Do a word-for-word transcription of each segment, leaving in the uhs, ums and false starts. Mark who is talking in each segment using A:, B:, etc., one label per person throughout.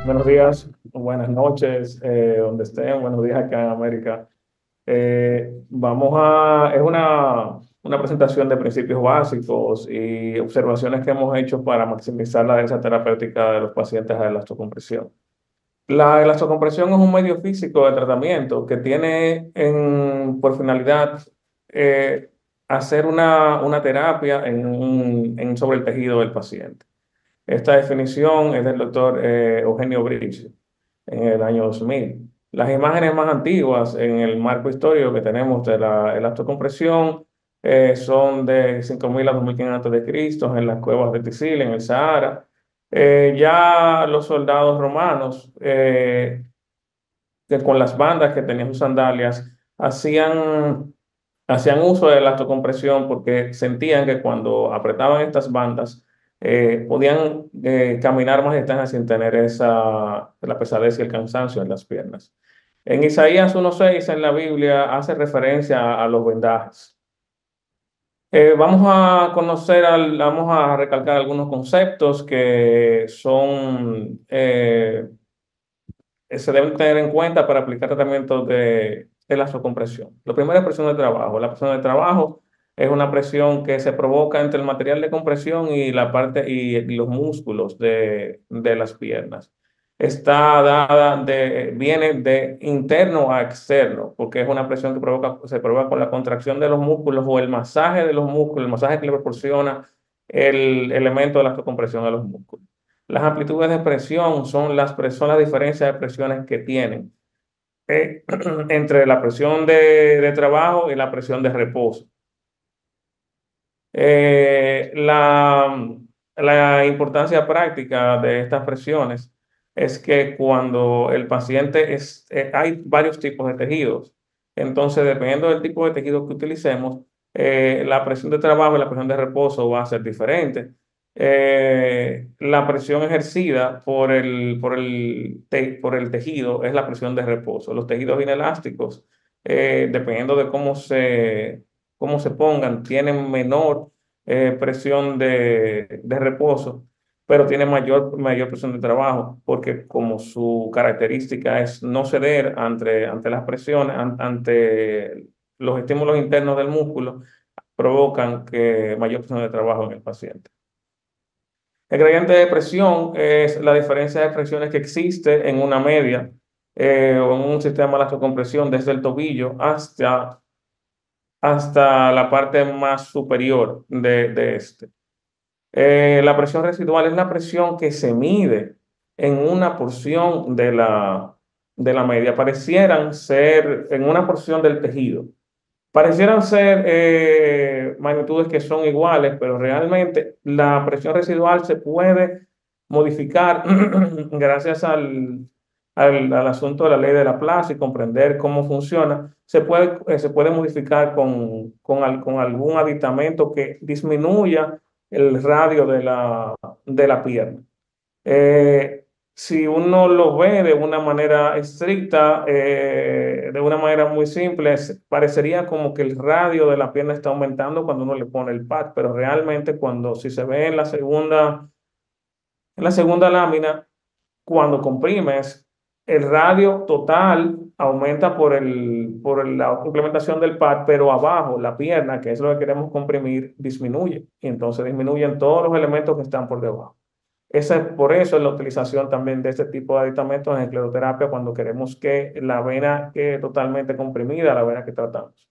A: Buenos días, buenas noches, eh, donde estén, buenos días acá en América. Eh, vamos a, es una, una presentación de principios básicos y observaciones que hemos hecho para maximizar la densidad terapéutica de los pacientes de elastocompresión. La elastocompresión es un medio físico de tratamiento que tiene en- por finalidad eh, hacer una, una terapia en un- en- sobre el tejido del paciente. Esta definición es del doctor eh, Eugenio Brici en el año dos mil. Las imágenes más antiguas en el marco histórico que tenemos de la elastocompresión eh, son de cinco mil a dos mil quinientos antes de Cristo en las cuevas de Tisil, en el Sahara. Eh, ya los soldados romanos, eh, que con las bandas que tenían sus sandalias, hacían, hacían uso de la elastocompresión porque sentían que cuando apretaban estas bandas, eh, podían eh, caminar más distancia sin tener esa, la pesadez y el cansancio en las piernas. En Isaías uno seis en la Biblia hace referencia a, a los vendajes. Eh, vamos a conocer, al- vamos a recalcar algunos conceptos que son eh, eh, se deben tener en cuenta para aplicar tratamientos de, de la compresión. Lo primero es presión de trabajo. La presión de trabajo es una presión que se provoca entre el material de compresión y la parte y, y los músculos de, de las piernas. Está dada de, viene de interno a externo, porque es una presión que provoca, se provoca con la contracción de los músculos o el masaje de los músculos, el masaje que le proporciona el elemento de la compresión a los músculos. Las amplitudes de presión son las, pres- son la diferencia de presiones que tienen eh, entre la presión de, de trabajo y la presión de reposo. Eh, la, la importancia práctica de estas presiones es que cuando el paciente es, eh, hay varios tipos de tejidos. Entonces, dependiendo del tipo de tejido que utilicemos, eh, la presión de trabajo y la presión de reposo va a ser diferente. Eh, la presión ejercida por el, por el, te- por el tejido es la presión de reposo. Los tejidos inelásticos, eh, dependiendo de cómo se, cómo se pongan, tienen menor eh, presión de, de reposo, pero tiene mayor, mayor presión de trabajo, porque como su característica es no ceder ante, ante las presiones, an- ante los estímulos internos del músculo, provocan que mayor presión de trabajo en el paciente. El gradiente de presión es la diferencia de presiones que existe en una media eh, o en un sistema de compresión desde el tobillo hasta, hasta la parte más superior de, de este. Eh, la presión residual es la presión que se mide en una porción de la, de la media. Parecieran ser en una porción del tejido. Parecieran ser eh, magnitudes que son iguales, pero realmente la presión residual se puede modificar gracias al, al, al asunto de la ley de Laplace y comprender cómo funciona. Se puede, eh, se puede modificar con, con, al- con algún aditamento que disminuya el radio de la, de la pierna. Eh, si uno lo ve de una manera estricta, eh, de una manera muy simple, es- parecería como que el radio de la pierna está aumentando cuando uno le pone el pad, pero realmente cuando si se ve en la segunda, en la segunda lámina, cuando comprimes, el radio total aumenta por el, por la implementación del pad, pero abajo, la pierna, que es lo que queremos comprimir, disminuye. Y entonces disminuyen todos los elementos que están por debajo. Esa es por eso es la utilización también de este tipo de aditamentos en escleroterapia cuando queremos que la vena quede totalmente comprimida, la vena que tratamos.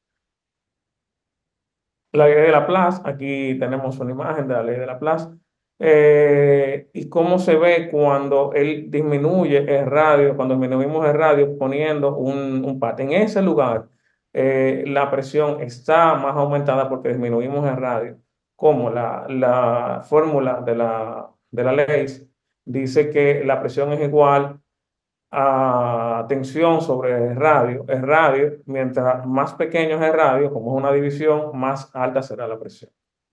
A: La ley de Laplace, aquí tenemos una imagen de la ley de Laplace, eh, y cómo se ve cuando él disminuye el radio, cuando disminuimos el radio poniendo un, un pat. En ese lugar, eh, la presión está más aumentada porque disminuimos el radio, como la, la fórmula de la, de la ley dice que la presión es igual a tensión sobre el radio. El radio, mientras más pequeño es el radio, como es una división, más alta será la presión.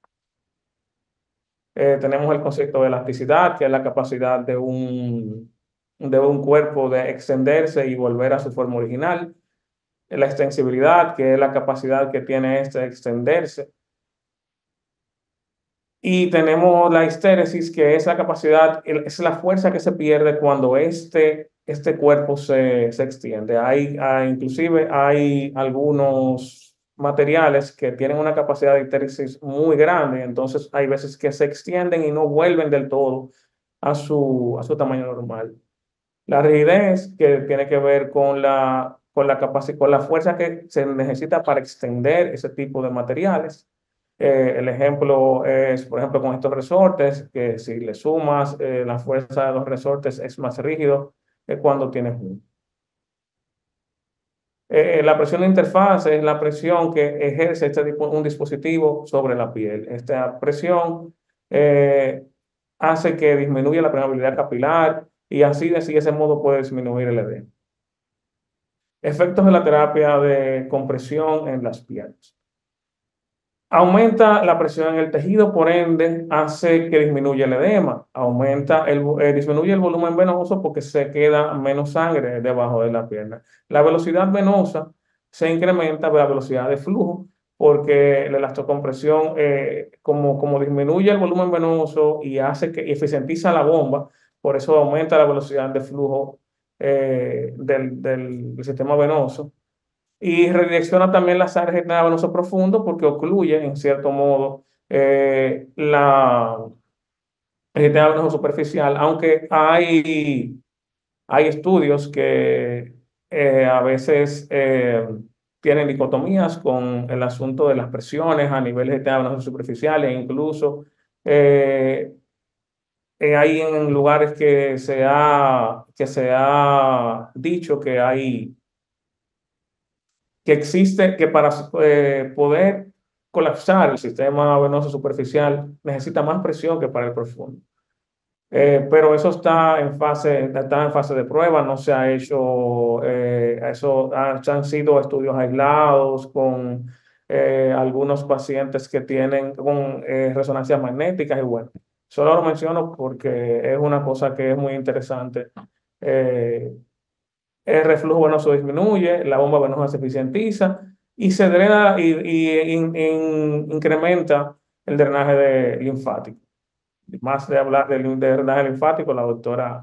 A: Eh, tenemos el concepto de elasticidad, que es la capacidad de un, de un cuerpo de extenderse y volver a su forma original. La extensibilidad, que es la capacidad que tiene este de extenderse. Y tenemos la histéresis, que es la capacidad, el- es la fuerza que se pierde cuando este, este cuerpo se, se extiende. Hay, hay- inclusive hay algunos materiales que tienen una capacidad de histéresis muy grande, entonces hay veces que se extienden y no vuelven del todo a su, a su tamaño normal. La rigidez, que tiene que ver con la, con la capacidad, con la fuerza que se necesita para extender ese tipo de materiales. Eh, el ejemplo es, por ejemplo, con estos resortes, que si le sumas eh, la fuerza de los resortes es más rígido que cuando tienes uno. Eh, la presión de interfaz es la presión que ejerce este, dispo- un dispositivo sobre la piel. Esta presión eh, hace que disminuya la permeabilidad capilar y así de así, ese modo puede disminuir el edema. Efectos de la terapia de compresión en las piernas. Aumenta la presión en el tejido, por ende, hace que disminuya el edema. Aumenta el, vo- eh, disminuye el volumen venoso porque se queda menos sangre debajo de la pierna. La velocidad venosa se incrementa de la velocidad de flujo porque la elastocompresión, eh, como, como disminuye el volumen venoso y hace que y eficientiza la bomba, por eso aumenta la velocidad de flujo eh, del del- del sistema venoso y redirecciona también la sangre generada venoso profundo porque ocluye, en cierto modo, eh, la, el sistema venoso superficial, aunque hay, hay estudios que eh, a veces eh, tienen dicotomías con el asunto de las presiones a nivel del sistema venoso superficial e incluso eh, eh, hay en lugares que se ha, que se ha dicho que hay que existe, que para eh, poder colapsar el sistema venoso superficial necesita más presión que para el profundo. Eh, pero eso está en fase, está en fase de prueba, no se ha hecho, eh, eso ha- han sido estudios aislados con eh, algunos pacientes que tienen con eh, resonancias magnéticas y bueno, solo lo menciono porque es una cosa que es muy interesante. Eh, el reflujo venoso disminuye, la bomba venosa se eficientiza y se drena y, y in- in- incrementa el drenaje de- linfático. Más de hablar del de drenaje linfático, la doctora,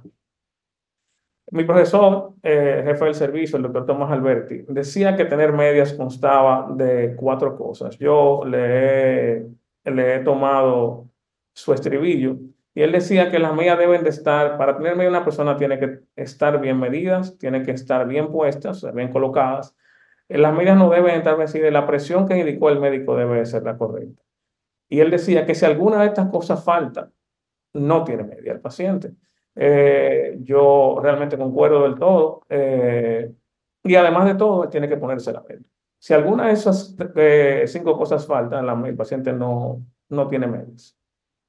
A: mi profesor, eh, jefe del servicio, el doctor Tomás Alberti, decía que tener medias constaba de cuatro cosas. Yo le he, le he tomado su estribillo y él decía que las medias deben de estar, para tener media una persona tiene que estar bien medidas, tiene que estar bien puestas, o sea, bien colocadas. Eh, Las medias no deben estar vencidas, la presión que indicó el médico debe ser la correcta. Y él decía que si alguna de estas cosas falta, no tiene media el paciente. Eh, yo realmente concuerdo del todo. Eh, y además de todo, él tiene que ponerse la media. Si alguna de esas eh, cinco cosas faltan, la- el paciente no, no tiene medias.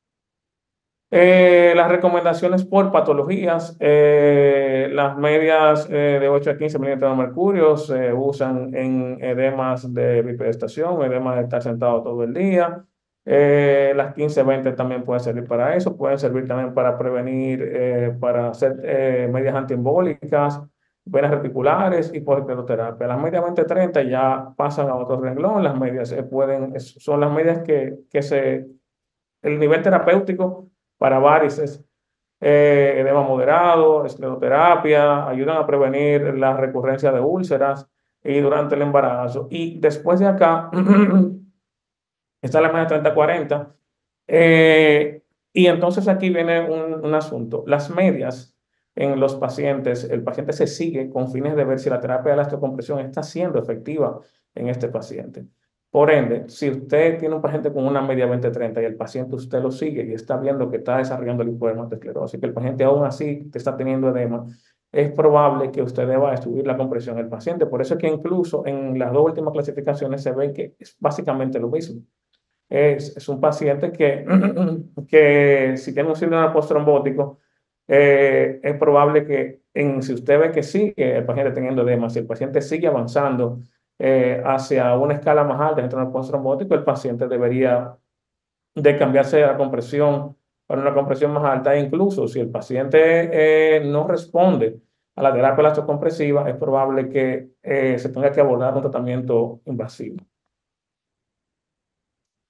A: Eh, las recomendaciones por patologías, eh, las medias eh, de ocho a quince milímetros de mercurio se usan en edemas de bipedestación, edemas de estar sentado todo el día. Eh, las quince veinte también pueden servir para eso, pueden servir también para prevenir, eh, para hacer eh, medias antiembólicas, venas reticulares y por escleroterapia. Las medias veinte treinta ya pasan a otro renglón, las medias eh, pueden, es- son las medias que, que se el nivel terapéutico para varices, eh, edema moderado, escleroterapia, ayudan a prevenir la recurrencia de úlceras y durante el embarazo. Y después de acá está la media treinta cuarenta. eh, y entonces aquí viene un, un asunto. Las medias en los pacientes, el paciente se sigue con fines de ver si la terapia de la osteocompresión está siendo efectiva en este paciente. Por ende, si usted tiene un paciente con una media veinte treinta y el paciente usted lo sigue y está viendo que está desarrollando linfodermatosclerosis, que el paciente aún así está teniendo edema, es probable que usted deba subir la compresión del paciente. Por eso es que incluso en las dos últimas clasificaciones se ve que es básicamente lo mismo. Es, es un paciente que, que si tiene un síndrome postrombótico, eh, es probable que en, si usted ve que sigue el paciente teniendo edema, si el paciente sigue avanzando eh, hacia una escala más alta de síndrome postrombótico, el paciente debería de cambiarse la compresión para una compresión más alta. E incluso si el paciente eh, no responde a la terapia elastocompresiva, es probable que eh, se tenga que abordar un tratamiento invasivo.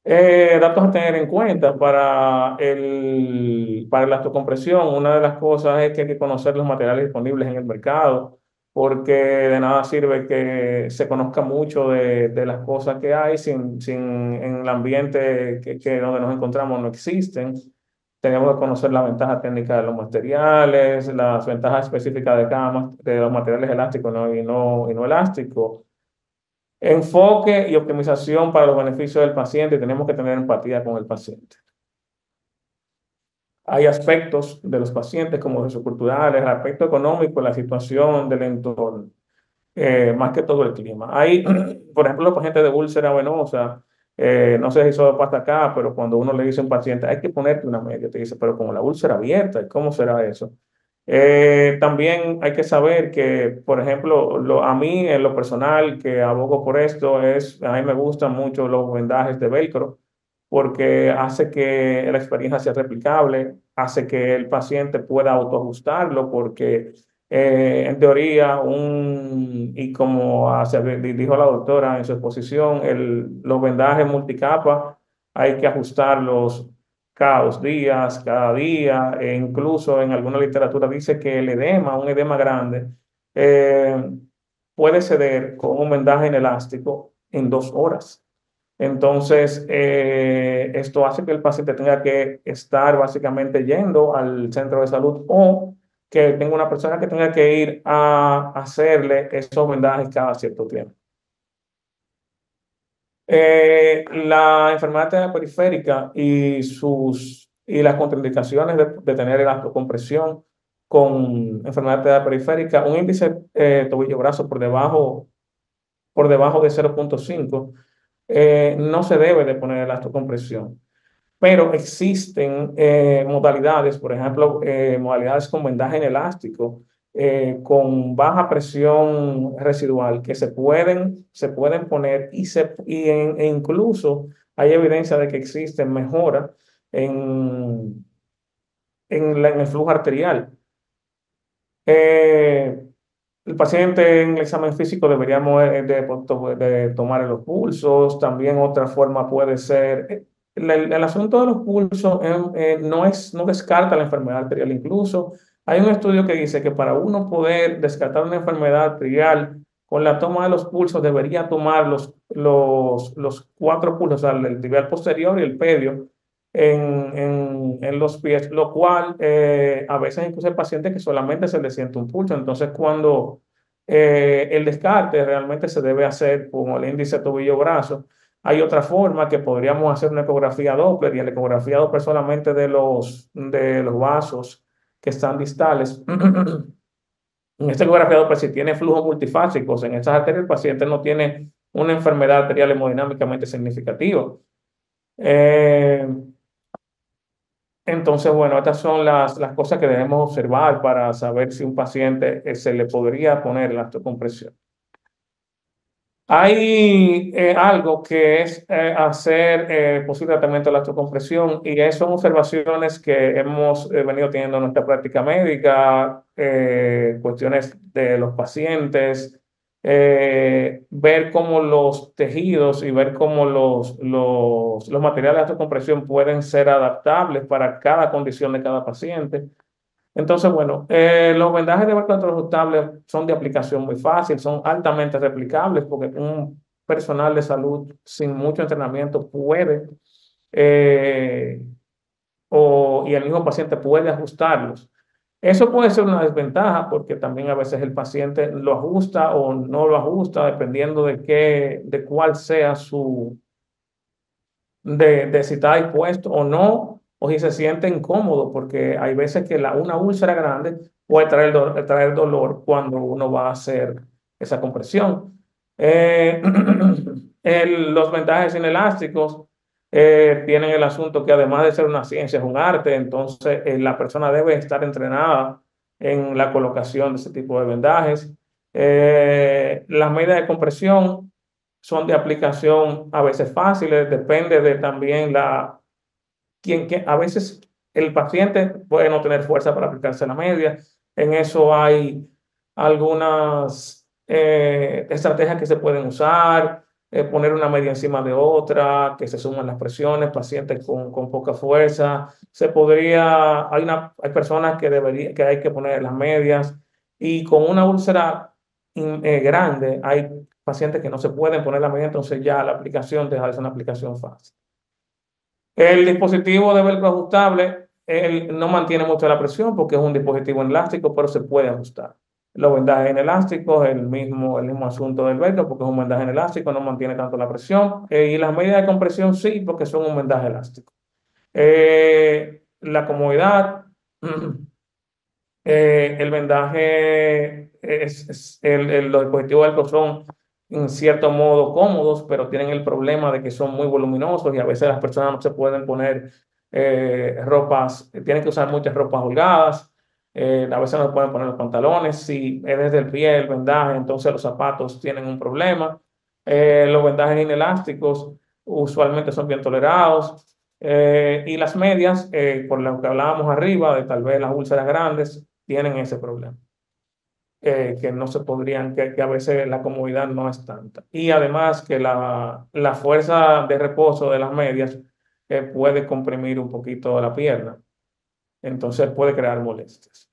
A: Eh, datos a tener en cuenta para el, para la autocompresión. Una de las cosas es que hay que conocer los materiales disponibles en el mercado, porque de nada sirve que se conozca mucho de, de las cosas que hay sin, sin en el ambiente que, que donde nos encontramos no existen. Tenemos que conocer la ventaja técnica de los materiales, las ventajas específicas de cada ma- de los materiales elásticos, ¿no? y no, y no elásticos. Enfoque y optimización para los beneficios del paciente. Tenemos que tener empatía con el paciente. Hay aspectos de los pacientes como los socioculturales, el aspecto económico, la situación del entorno, eh, más que todo el clima. Hay, por ejemplo, los pacientes de úlcera venosa, eh, no sé si eso pasa acá, pero cuando uno le dice a un paciente, hay que ponerte una media, te dice, pero con la úlcera abierta, ¿cómo será eso? Eh, también hay que saber que, por ejemplo, lo- a mí en lo personal que abogo por esto es, a mí me gustan mucho los vendajes de velcro porque hace que la experiencia sea replicable, hace que el paciente pueda autoajustarlo porque eh, en teoría, un, y como hace- dijo la doctora en su exposición, el, los vendajes multicapa hay que ajustarlos cada dos días, cada día, e incluso en alguna literatura dice que el edema, un edema grande, eh, puede ceder con un vendaje inelástico en dos horas. Entonces, eh, esto hace que el paciente tenga que estar básicamente yendo al centro de salud o que tenga una persona que tenga que ir a hacerle esos vendajes cada cierto tiempo. Eh, la enfermedad periférica y, sus, y las contraindicaciones de, de tener elastocompresión con enfermedad periférica, un índice eh, tobillo-brazo por debajo, por debajo de cero punto cinco, eh, no se debe de poner elastocompresión. Pero existen eh, modalidades, por ejemplo, eh, modalidades con vendaje inelástico, eh, con baja presión residual, que se pueden, se pueden poner y, se, y en- e incluso hay evidencia de que existen mejoras en, en, la- en el flujo arterial. Eh, el paciente en el examen físico deberíamos eh, de, de, de tomar los pulsos. También otra forma puede ser, eh, el, el asunto de los pulsos eh, eh, no es, no descarta la enfermedad arterial. Incluso hay un estudio que dice que para uno poder descartar una enfermedad arterial con la toma de los pulsos debería tomar los, los, los cuatro pulsos, o sea, el tibial posterior y el pedio en, en, en los pies, lo cual eh, a veces incluso hay pacientes que solamente se les siente un pulso. Entonces, cuando eh, el descarte realmente se debe hacer con el índice tobillo-brazo, hay otra forma que podríamos hacer una ecografía Doppler y la ecografía Doppler solamente de los, de los vasos que están distales. En esta ecografía Doppler, si tiene flujos multifásicos en esas arterias, el paciente no tiene una enfermedad arterial hemodinámicamente significativa. Eh, entonces, bueno, estas son las, las cosas que debemos observar para saber si un paciente eh, se le podría poner elastocompresión. Hay eh, algo que es eh, hacer eh, posible tratamiento de la electrocompresión y eso son observaciones que hemos eh, venido teniendo en nuestra práctica médica, eh, cuestiones de los pacientes, eh, ver cómo los tejidos y ver cómo los, los, los materiales de electrocompresión pueden ser adaptables para cada condición de cada paciente. Entonces, bueno, eh, los vendajes de barco ajustables son de aplicación muy fácil, son altamente replicables porque un personal de salud sin mucho entrenamiento puede, eh, o, y el mismo paciente puede ajustarlos. Eso puede ser una desventaja porque también a veces el paciente lo ajusta o no lo ajusta dependiendo de qué, de cuál sea su, de, de si está dispuesto o no, o si se siente incómodo, porque hay veces que la, una úlcera grande puede traer, do- traer dolor cuando uno va a hacer esa compresión. Eh, el- los vendajes inelásticos eh, tienen el asunto que además de ser una ciencia, es un arte. Entonces eh, la persona debe estar entrenada en la colocación de ese tipo de vendajes. Eh, las medidas de compresión son de aplicación a veces fáciles, depende de también la, quien, que a veces el paciente puede no tener fuerza para aplicarse la media. En eso hay algunas eh, estrategias que se pueden usar. eh, poner una media encima de otra, que se suman las presiones, pacientes con, con poca fuerza. Se podría, hay, una, hay personas que, debería, que hay que poner las medias y con una úlcera in- eh, grande hay pacientes que no se pueden poner la media, entonces ya la aplicación deja de ser una aplicación fácil. El dispositivo de velcro ajustable, él no mantiene mucho la presión porque es un dispositivo elástico, pero se puede ajustar. Los vendajes inelásticos, el mismo, el mismo asunto del velcro, porque es un vendaje inelástico, no mantiene tanto la presión. Eh, y las medidas de compresión sí, porque son un vendaje elástico. Eh, la comodidad, eh, el vendaje, es, es- el- el- los dispositivos velcro son en cierto modo cómodos, pero tienen el problema de que son muy voluminosos y a veces las personas no se pueden poner eh, ropas, tienen que usar muchas ropas holgadas, eh, a veces no se pueden poner los pantalones, si es desde el pie el vendaje, entonces los zapatos tienen un problema. Eh, los vendajes inelásticos usualmente son bien tolerados. Eh, y las medias, eh, por lo que hablábamos arriba, de tal vez las úlceras grandes, tienen ese problema, eh, que no se podrían, que, que a veces la comodidad no es tanta. Y además que la, la fuerza de reposo de las medias eh, puede comprimir un poquito la pierna, entonces puede crear molestias.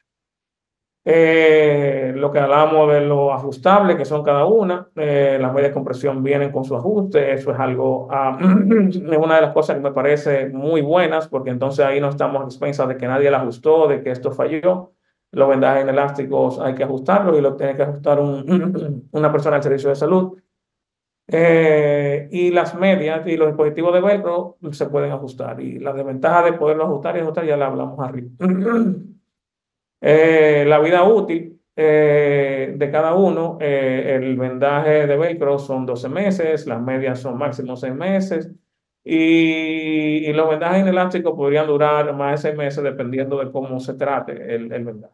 A: Eh, lo que hablamos de lo ajustable que son cada una, eh, las medias de compresión vienen con su ajuste, eso es algo, ah, es una de las cosas que me parece muy buenas, porque entonces ahí no estamos a expensas de que nadie la ajustó, de que esto falló. Los vendajes inelásticos hay que ajustarlos y lo tiene que ajustar un, una persona del servicio de salud. Eh, y las medias y los dispositivos de velcro se pueden ajustar. Y la desventaja de poderlo ajustar y ajustar ya la hablamos arriba. Eh, la vida útil eh, de cada uno, eh, el vendaje de velcro son doce meses, las medias son máximo seis meses y, y los vendajes inelásticos podrían durar más de seis meses dependiendo de cómo se trate el, el vendaje.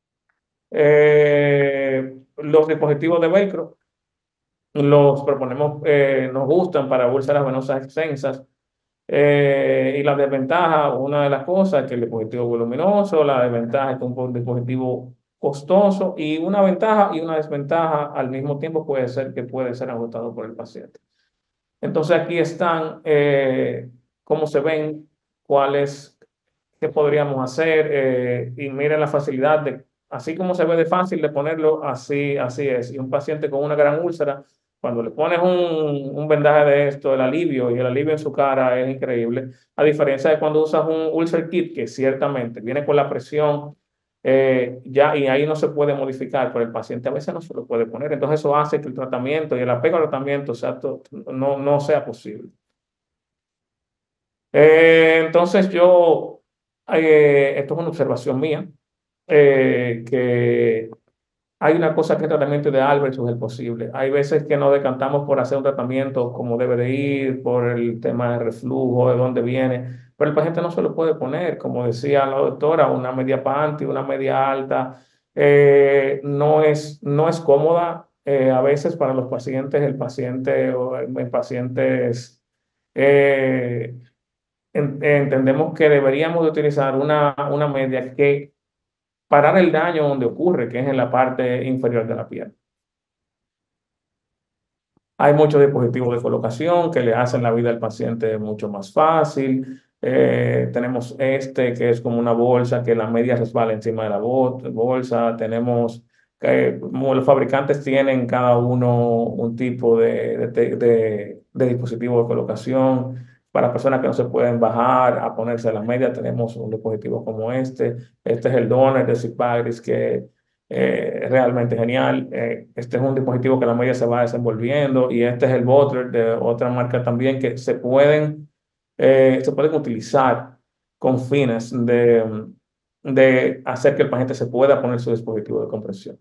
A: Eh, los dispositivos de velcro los proponemos, eh, nos gustan para úlceras venosas extensas. Eh, y la desventaja, una de las cosas es que el dispositivo es voluminoso, la desventaja es que es un dispositivo costoso y una ventaja y una desventaja al mismo tiempo puede ser que puede ser agotado por el paciente. Entonces aquí están eh, cómo se ven, cuáles, qué podríamos hacer eh, y miren la facilidad de, así como se ve de fácil de ponerlo, así, así es. Y un paciente con una gran úlcera, cuando le pones un, un vendaje de esto, el alivio y el alivio en su cara es increíble. A diferencia de cuando usas un ulcer kit, que ciertamente viene con la presión eh, ya y ahí no se puede modificar, pero el paciente a veces no se lo puede poner. Entonces eso hace que el tratamiento y el apego al tratamiento sea to- no, no sea posible. Eh, entonces yo, eh, esto es una observación mía, eh, que hay una cosa que es tratamiento ideal versus el posible. Hay veces que nos decantamos por hacer un tratamiento como debe de ir, por el tema de reflujo, de dónde viene, pero el paciente no se lo puede poner, como decía la doctora, una media panty, una media alta, eh, no es, no es cómoda. Eh, a veces para los pacientes, el paciente o en pacientes eh, en- entendemos que deberíamos de utilizar una, una media que parar el daño donde ocurre, que es en la parte inferior de la piel. Hay muchos dispositivos de colocación que le hacen la vida al paciente mucho más fácil. Eh, tenemos este que es como una bolsa que la media resbala encima de la bol- bolsa. Tenemos que como los fabricantes tienen cada uno un tipo de, de, de- de dispositivo de colocación. Para personas que no se pueden bajar a ponerse la media, tenemos un dispositivo como este. Este es el Donor de Sigvaris que eh, realmente genial. Eh, este es un dispositivo que la media se va desenvolviendo y este es el Butler de otra marca también que se pueden, eh, se pueden utilizar con fines de, de hacer que el paciente se pueda poner su dispositivo de compresión.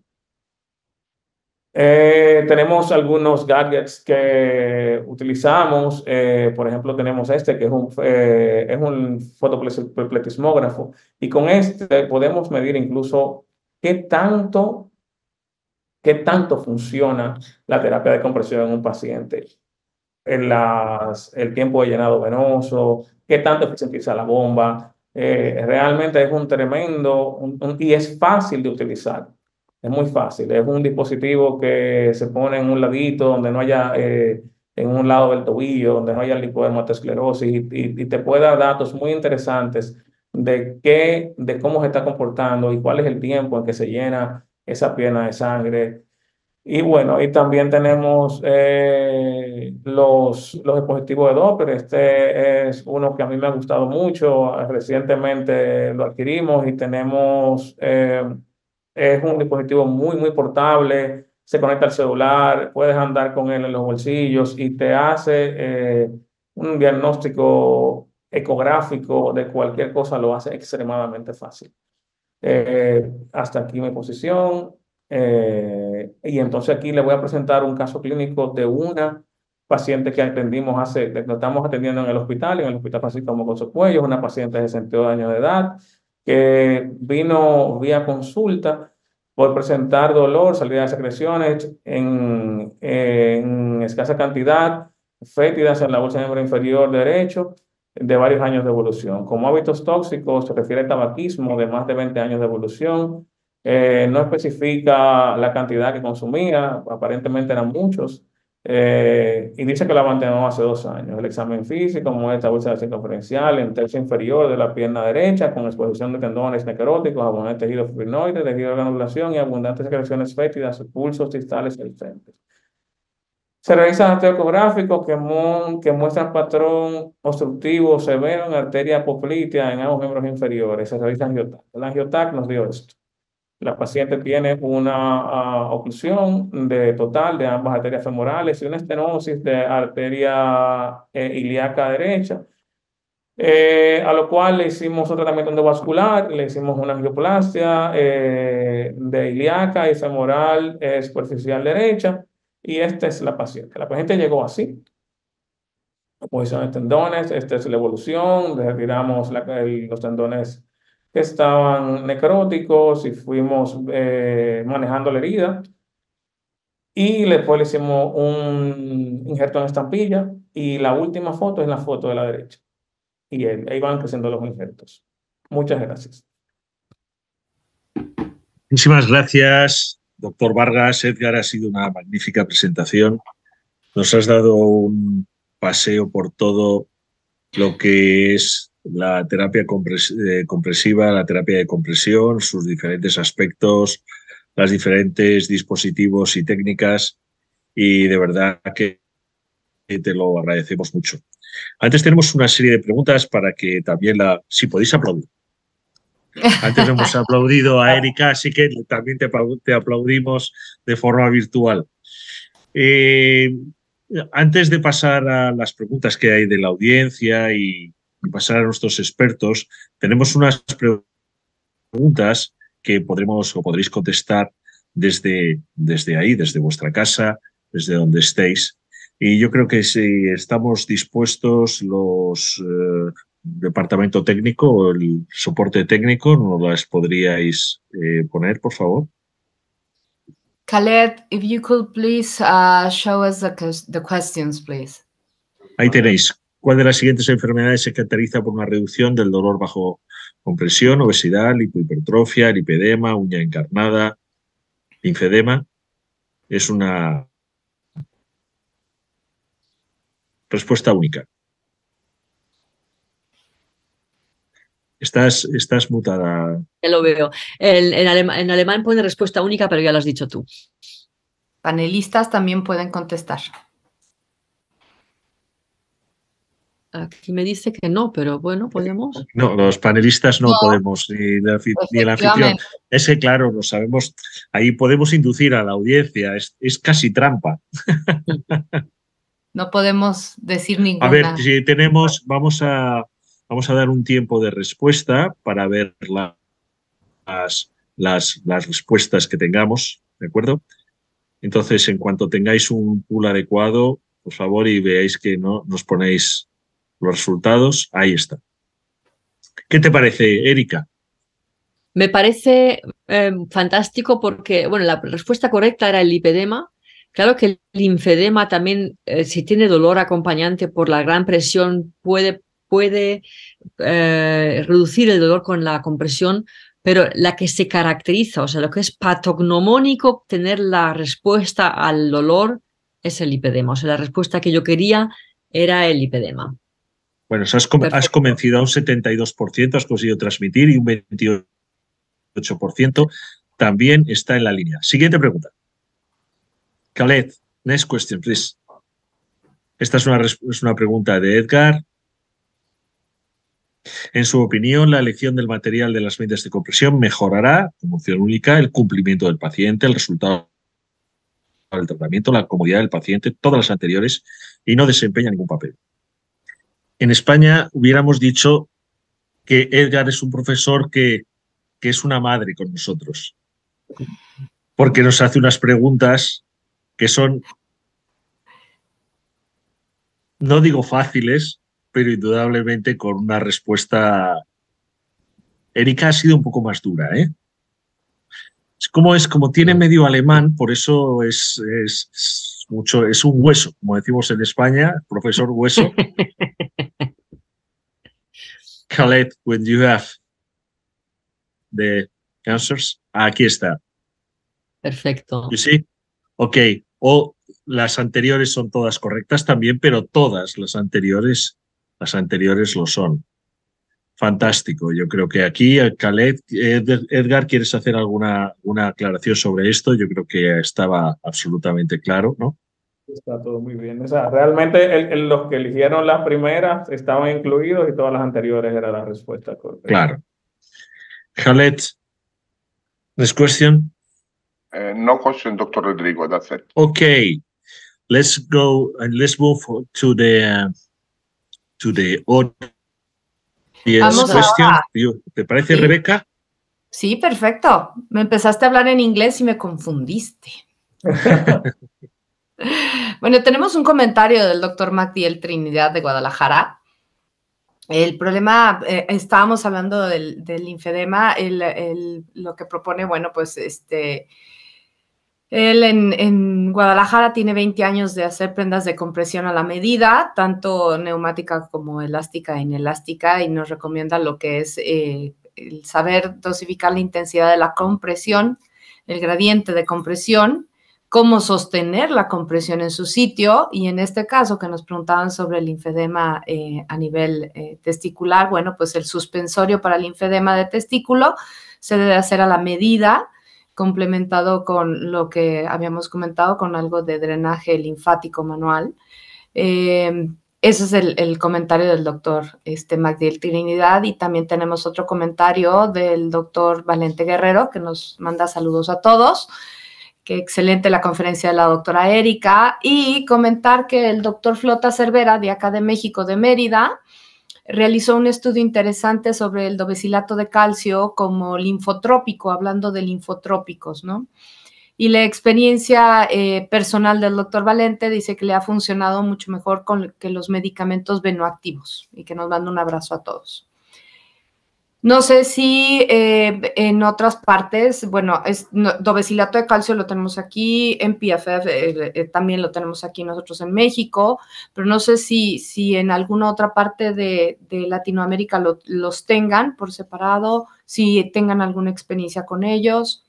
A: Eh, tenemos algunos gadgets que utilizamos, eh, por ejemplo, tenemos este que es un, eh, es un fotopletismógrafo y con este podemos medir incluso qué tanto qué tanto funciona la terapia de compresión en un paciente, en las, el tiempo de llenado venoso, qué tanto eficientiza la bomba. Eh, realmente es un tremendo un- un- y es fácil de utilizar. Es muy fácil. Es un dispositivo que se pone en un ladito donde no haya eh, en un lado del tobillo, donde no haya lipodermatosclerosis, y, y, y te puede dar datos muy interesantes de, qué, de cómo se está comportando y cuál es el tiempo en que se llena esa pierna de sangre. Y bueno, y también tenemos eh, los, los dispositivos de Doppler. Este es uno que a mí me ha gustado mucho. Recientemente lo adquirimos y tenemos, eh, es un dispositivo muy, muy portable. Se conecta al celular, puedes andar con él en los bolsillos y te hace eh, un diagnóstico ecográfico de cualquier cosa, lo hace extremadamente fácil. Eh, hasta aquí mi posición. Eh, y entonces aquí le voy a presentar un caso clínico de una paciente que atendimos hace, que estamos atendiendo en el hospital, en el Hospital Francisco Mocoso Cuello, una paciente de sesenta y dos años de edad que vino vía consulta por presentar dolor, salida de secreciones en, en escasa cantidad, fétidas en la bolsa de miembro inferior derecho, de varios años de evolución. Como hábitos tóxicos se refiere al tabaquismo de más de veinte años de evolución. Eh, no especifica la cantidad que consumía, aparentemente eran muchos. Eh, y dice que la abandonó hace dos años. El examen físico muestra úlcera circunferencial en tercio inferior de la pierna derecha, con exposición de tendones necróticos, abundante tejido fibrinoide, tejido de granulación y abundantes secreciones fétidas, pulsos distales ausentes. Se realizan estudios ecográficos que, mu- que muestran patrón obstructivo severo en arteria apoplítea en ambos miembros inferiores. Se realiza angiotac. El angiotac nos dio esto. La paciente tiene una ah, oclusión de total de ambas arterias femorales y una estenosis de arteria eh, ilíaca derecha, eh, a lo cual le hicimos un tratamiento endovascular, le hicimos una angioplastia eh, de ilíaca y femoral eh, superficial derecha, y esta es la paciente. La paciente llegó así, posición de tendones, esta es la evolución, le retiramos la- el- los tendones que estaban necróticos y fuimos eh, manejando la herida, y después le hicimos un injerto en estampilla, y la última foto es la foto de la derecha, y ahí ahí van creciendo los injertos. Muchas gracias.
B: Muchísimas gracias, doctor Vargas. Edgar, ha sido una magnífica presentación. Nos has dado un paseo por todo lo que es la terapia compres eh, compresiva, la terapia de compresión, sus diferentes aspectos, los diferentes dispositivos y técnicas, y de verdad que te lo agradecemos mucho. Antes tenemos una serie de preguntas para que también la... Si podéis aplaudir. Antes hemos aplaudido a Erika, así que también te, te aplaudimos de forma virtual. Eh, antes de pasar a las preguntas que hay de la audiencia y, y pasar a nuestros expertos, tenemos unas preguntas que podremos o podréis contestar desde, desde ahí, desde vuestra casa, desde donde estéis. Y yo creo que si estamos dispuestos, los eh, departamento técnico o el soporte técnico, ¿nos las podríais eh, poner, por favor?
C: Khaled, if you could please uh, show us the, the questions, please.
B: Ahí tenéis. ¿Cuál de las siguientes enfermedades se caracteriza por una reducción del dolor bajo compresión? Obesidad, lipohipertrofia, lipedema, uña encarnada, linfedema. Es una respuesta única. Estás, estás mutada.
D: Ya lo veo. En, en, alema, en alemán pone respuesta única, pero ya lo has dicho tú.
C: Panelistas también pueden contestar.
D: Aquí me dice que no, pero bueno, podemos.
B: No, los panelistas no, no podemos, ni, la, ni el anfitrión. Es que, claro, lo sabemos, ahí podemos inducir a la audiencia, es, es casi trampa.
C: No podemos decir ninguna.
B: A ver, si tenemos, vamos a, vamos a dar un tiempo de respuesta para ver la, las, las, las respuestas que tengamos, ¿de acuerdo? Entonces, en cuanto tengáis un pool adecuado, por favor, y veáis que no nos ponéis los resultados, ahí está. ¿Qué te parece, Erika?
D: Me parece eh, fantástico porque, bueno, la respuesta correcta era el lipedema. Claro que el linfedema también, eh, si tiene dolor acompañante por la gran presión, puede, puede eh, reducir el dolor con la compresión, pero la que se caracteriza, o sea, lo que es patognomónico, tener la respuesta al dolor es el lipedema. O sea, la respuesta que yo quería era el lipedema.
B: Bueno, has, com has convencido a un setenta y dos por ciento, has conseguido transmitir, y un veintiocho por ciento también está en la línea. Siguiente pregunta. Khaled, next question, please. Esta es una, es una pregunta de Edgar. En su opinión, la elección del material de las medidas de compresión mejorará, como opción única, el cumplimiento del paciente, el resultado del tratamiento, la comodidad del paciente, todas las anteriores, y no desempeña ningún papel. En España hubiéramos dicho que Edgar es un profesor que, que es una madre con nosotros, porque nos hace unas preguntas que son, no digo fáciles, pero indudablemente con una respuesta. Erika ha sido un poco más dura, ¿eh? Es como, es como tiene medio alemán, por eso es, es, es mucho, es un hueso, como decimos en España, profesor hueso. Khaled, when you have the answers, aquí está.
D: Perfecto.
B: You see? Ok, o las anteriores son todas correctas también, pero todas las anteriores, las anteriores lo son. Fantástico. Yo creo que aquí, Khaled, Edgar, ¿quieres hacer alguna una aclaración sobre esto? Yo creo que estaba absolutamente claro, ¿no?
A: Está todo muy bien. O sea, realmente el, el, los que eligieron las primeras estaban incluidos y todas las anteriores era la respuesta correcta.
B: Claro. Khaled, next question.
E: Uh, no question, Doctor Rodrigo. That's it.
B: Okay, let's go and let's move to the uh, to the audience
C: Vamos
B: question.
C: ahora.
B: ¿Te parece,
C: Sí.
B: Rebeca?
C: Sí, perfecto. Me empezaste a hablar en inglés y me confundiste. Bueno, tenemos un comentario del doctor Magdiel Trinidad de Guadalajara. El problema, eh, estábamos hablando del, del linfedema, el, el, lo que propone, bueno, pues este, él en, en Guadalajara tiene veinte años de hacer prendas de compresión a la medida, tanto neumática como elástica e inelástica, y nos recomienda lo que es eh, el saber dosificar la intensidad de la compresión, el gradiente de compresión, cómo sostener la compresión en su sitio, y en este caso que nos preguntaban sobre el linfedema eh, a nivel eh, testicular, bueno, pues el suspensorio para el linfedema de testículo se debe hacer a la medida, complementado con lo que habíamos comentado, con algo de drenaje linfático manual. Eh, ese es el, el comentario del doctor este, Magdiel Trinidad, y también tenemos otro comentario del doctor Valente Guerrero, que nos manda saludos a todos. Qué excelente la conferencia de la doctora Erika, y comentar que el doctor Flota Cervera, de acá de México, de Mérida, realizó un estudio interesante sobre el dobecilato de calcio como linfotrópico, hablando de linfotrópicos, ¿no? Y la experiencia eh, personal del doctor Valente dice que le ha funcionado mucho mejor con, que los medicamentos venoactivos, y que nos manda un abrazo a todos. No sé si eh, en otras partes, bueno, es, no, dobecilato de calcio lo tenemos aquí, en P F F eh, eh, también lo tenemos aquí nosotros en México, pero no sé si, si en alguna otra parte de, de Latinoamérica lo, los tengan por separado, si tengan alguna experiencia con ellos.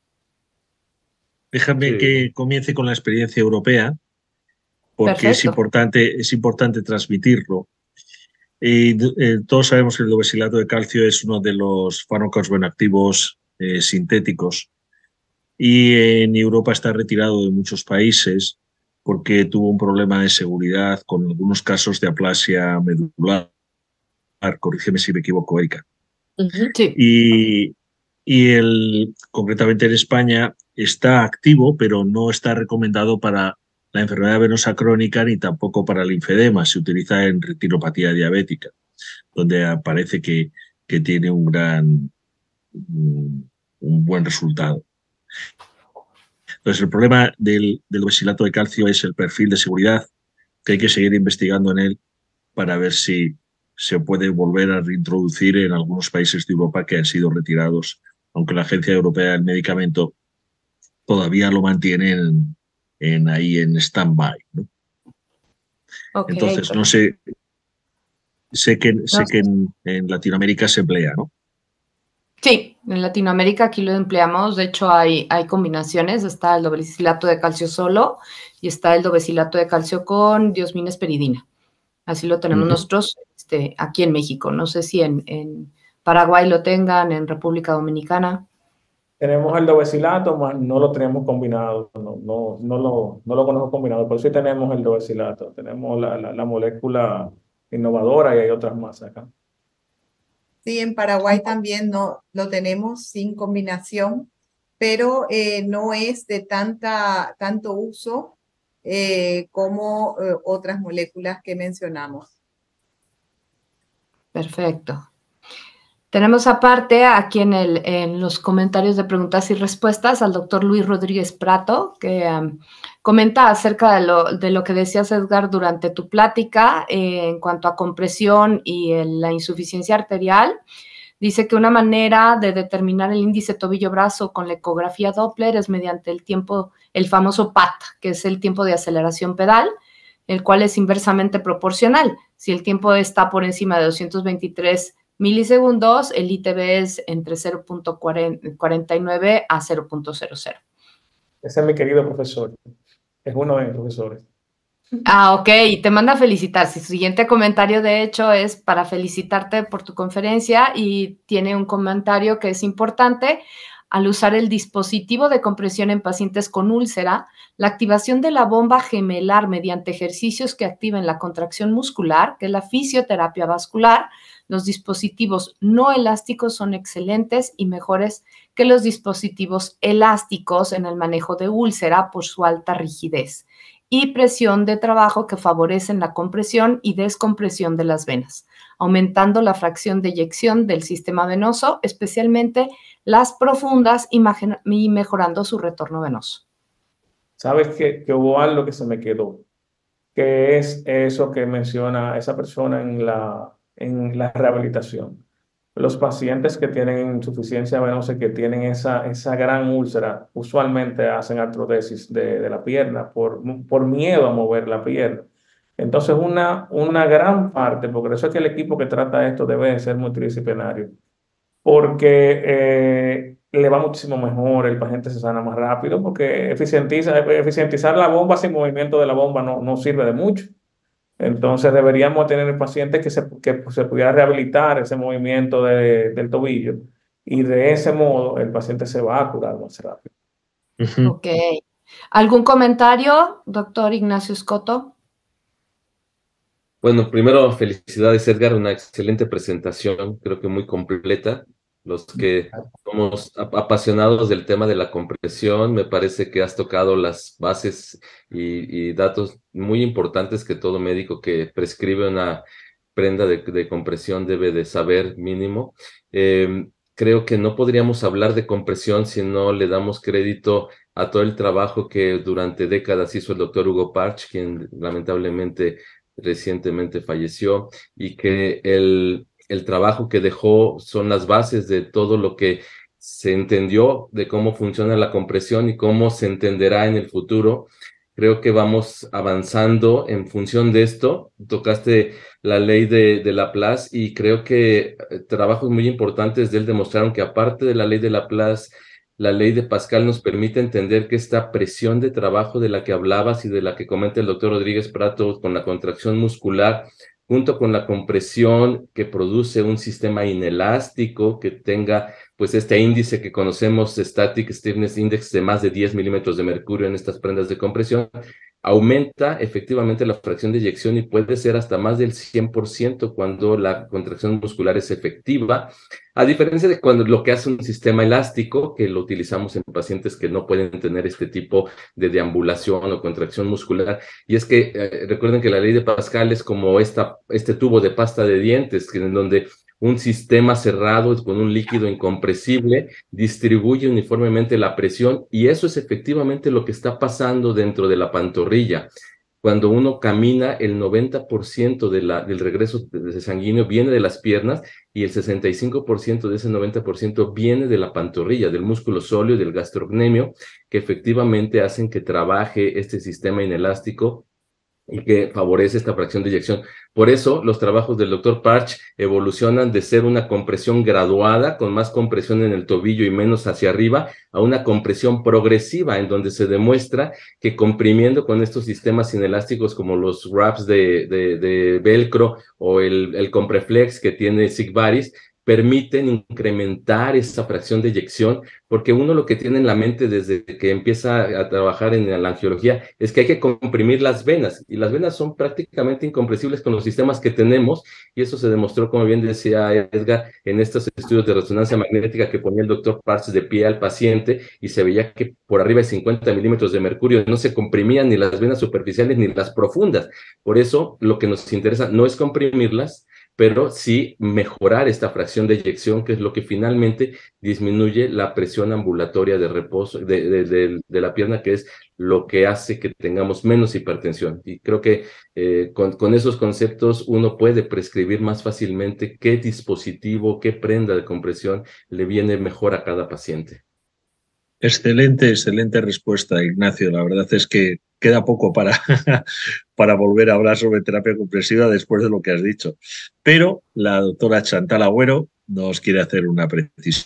B: Déjame
A: Sí.
B: que comience con la experiencia europea, porque es importante, es importante transmitirlo. Y, eh, todos sabemos que el dobecilato de calcio es uno de los fármacos bioactivos eh, sintéticos, y en Europa está retirado de muchos países porque tuvo un problema de seguridad con algunos casos de aplasia medular. Corrígeme si me equivoco, Erika.
C: Uh-huh, sí.
B: Y, y el, concretamente en España está activo, pero no está recomendado para la enfermedad venosa crónica ni tampoco para el linfedema. Se utiliza en retinopatía diabética, donde parece que, que tiene un gran, un, un buen resultado. Entonces, el problema del, del dobecilato de calcio es el perfil de seguridad, que hay que seguir investigando en él para ver si se puede volver a reintroducir en algunos países de Europa que han sido retirados, aunque la Agencia Europea del Medicamento todavía lo mantiene en, en ahí en stand-by, ¿no?
C: Okay,
B: Entonces,
C: pero...
B: no sé, sé que, sé
C: no
B: que en, en Latinoamérica se emplea, ¿no?
C: Sí, en Latinoamérica aquí lo empleamos, de hecho hay, hay combinaciones, está el dobecilato de calcio solo y está el dobecilato de calcio con diosminesperidina. Así lo tenemos
B: Ujú.
C: nosotros este, aquí en México. No sé si en, en Paraguay lo tengan, en República Dominicana.
A: Tenemos el dobecilato, más no lo tenemos combinado, no, no, no, lo, no lo conozco combinado, pero sí tenemos el dobecilato, tenemos la, la, la molécula innovadora y hay otras más acá.
F: Sí, en Paraguay también no lo tenemos sin combinación, pero eh, no es de tanta, tanto uso eh, como eh, otras moléculas que mencionamos.
C: Perfecto. Tenemos aparte aquí en, el, en los comentarios de preguntas y respuestas al doctor Luis Rodríguez Prato, que um, comenta acerca de lo, de lo que decías, Edgar, durante tu plática eh, en cuanto a compresión y el, la insuficiencia arterial. Dice que una manera de determinar el índice tobillo-brazo con la ecografía Doppler es mediante el tiempo, el famoso P A T, que es el tiempo de aceleración pedal, el cual es inversamente proporcional. Si el tiempo está por encima de doscientos veintitrés milisegundos, el I T B es entre cero punto cuarenta y nueve a cero punto cero cero.
A: Ese es mi querido profesor, es uno de mis profesores.
C: Ah, ok, te manda a felicitar. Su siguiente comentario, de hecho, es para felicitarte por tu conferencia y tiene un comentario que es importante. Al usar el dispositivo de compresión en pacientes con úlcera, la activación de la bomba gemelar mediante ejercicios que activen la contracción muscular, que es la fisioterapia vascular, los dispositivos no elásticos son excelentes y mejores que los dispositivos elásticos en el manejo de úlcera por su alta rigidez y presión de trabajo que favorecen la compresión y descompresión de las venas, aumentando la fracción de eyección del sistema venoso, especialmente las profundas y mejorando su retorno venoso.
A: ¿Sabes que, que hubo algo que se me quedó? Que es eso que menciona esa persona en la, en la rehabilitación. Los pacientes que tienen insuficiencia venosa y que tienen esa, esa gran úlcera, usualmente hacen artrodesis de, de la pierna por, por miedo a mover la pierna. Entonces, una, una gran parte, porque eso es que el equipo que trata esto debe ser multidisciplinario, porque eh, le va muchísimo mejor, el paciente se sana más rápido, porque eficientiza, eficientizar la bomba sin movimiento de la bomba no, no sirve de mucho. Entonces deberíamos tener pacientes que se, que se pudiera rehabilitar ese movimiento de, del tobillo y de ese modo el paciente se va a curar más rápido.
B: Ujú.
C: Ok. ¿Algún comentario, doctor Ignacio Escoto?
G: Bueno, primero felicidades Edgar, una excelente presentación, creo que muy completa. Los que somos ap- apasionados del tema de la compresión, me parece que has tocado las bases y, y datos muy importantes que todo médico que prescribe una prenda de, de compresión debe de saber mínimo. Eh, creo que no podríamos hablar de compresión si no le damos crédito a todo el trabajo que durante décadas hizo el doctor Hugo Parch, quien lamentablemente recientemente falleció, y que el, el trabajo que dejó son las bases de todo lo que se entendió de cómo funciona la compresión y cómo se entenderá en el futuro. Creo que vamos avanzando en función de esto. Tocaste la ley de, de Laplace y creo que eh, trabajos muy importantes de él demostraron que aparte de la ley de Laplace, la ley de Pascal nos permite entender que esta presión de trabajo de la que hablabas y de la que comenta el doctor Rodríguez Prato con la contracción muscular, junto con la compresión que produce un sistema inelástico que tenga pues este índice que conocemos, Static Stiffness Index, de más de diez milímetros de mercurio en estas prendas de compresión, aumenta efectivamente la fracción de eyección y puede ser hasta más del cien por ciento cuando la contracción muscular es efectiva, a diferencia de cuando lo que hace un sistema elástico, que lo utilizamos en pacientes que no pueden tener este tipo de deambulación o contracción muscular. Y es que eh, recuerden que la ley de Pascal es como esta, este tubo de pasta de dientes, que en donde un sistema cerrado con un líquido incompresible distribuye uniformemente la presión, y eso es efectivamente lo que está pasando dentro de la pantorrilla. Cuando uno camina, el noventa por ciento de la, del regreso de sanguíneo viene de las piernas y el sesenta y cinco por ciento de ese noventa por ciento viene de la pantorrilla, del músculo sóleo y del gastrocnemio, que efectivamente hacen que trabaje este sistema inelástico y que favorece esta fracción de eyección. Por eso, los trabajos del doctor Parch evolucionan de ser una compresión graduada, con más compresión en el tobillo y menos hacia arriba, a una compresión progresiva, en donde se demuestra que comprimiendo con estos sistemas inelásticos como los wraps de, de, de velcro o el, el compreflex que tiene Sigvaris, permiten incrementar esa fracción de eyección, porque uno lo que tiene en la mente desde que empieza a trabajar en la angiología es que hay que comprimir las venas, y las venas son prácticamente incompresibles con los sistemas que tenemos, y eso se demostró, como bien decía Edgar, en estos estudios de resonancia magnética que ponía el doctor Parch de pie al paciente, y se veía que por arriba de cincuenta milímetros de mercurio no se comprimían ni las venas superficiales ni las profundas. Por eso lo que nos interesa no es comprimirlas, pero sí mejorar esta fracción de eyección, que es lo que finalmente disminuye la presión ambulatoria de reposo de, de, de, de la pierna, que es lo que hace que tengamos menos hipertensión. Y creo que eh, con, con esos conceptos uno puede prescribir más fácilmente qué dispositivo, qué prenda de compresión le viene mejor a cada paciente.
B: Excelente, excelente respuesta, Ignacio. La verdad es que queda poco para, para volver a hablar sobre terapia compresiva después de lo que has dicho. Pero la doctora Chantal Agüero nos quiere hacer una precisión,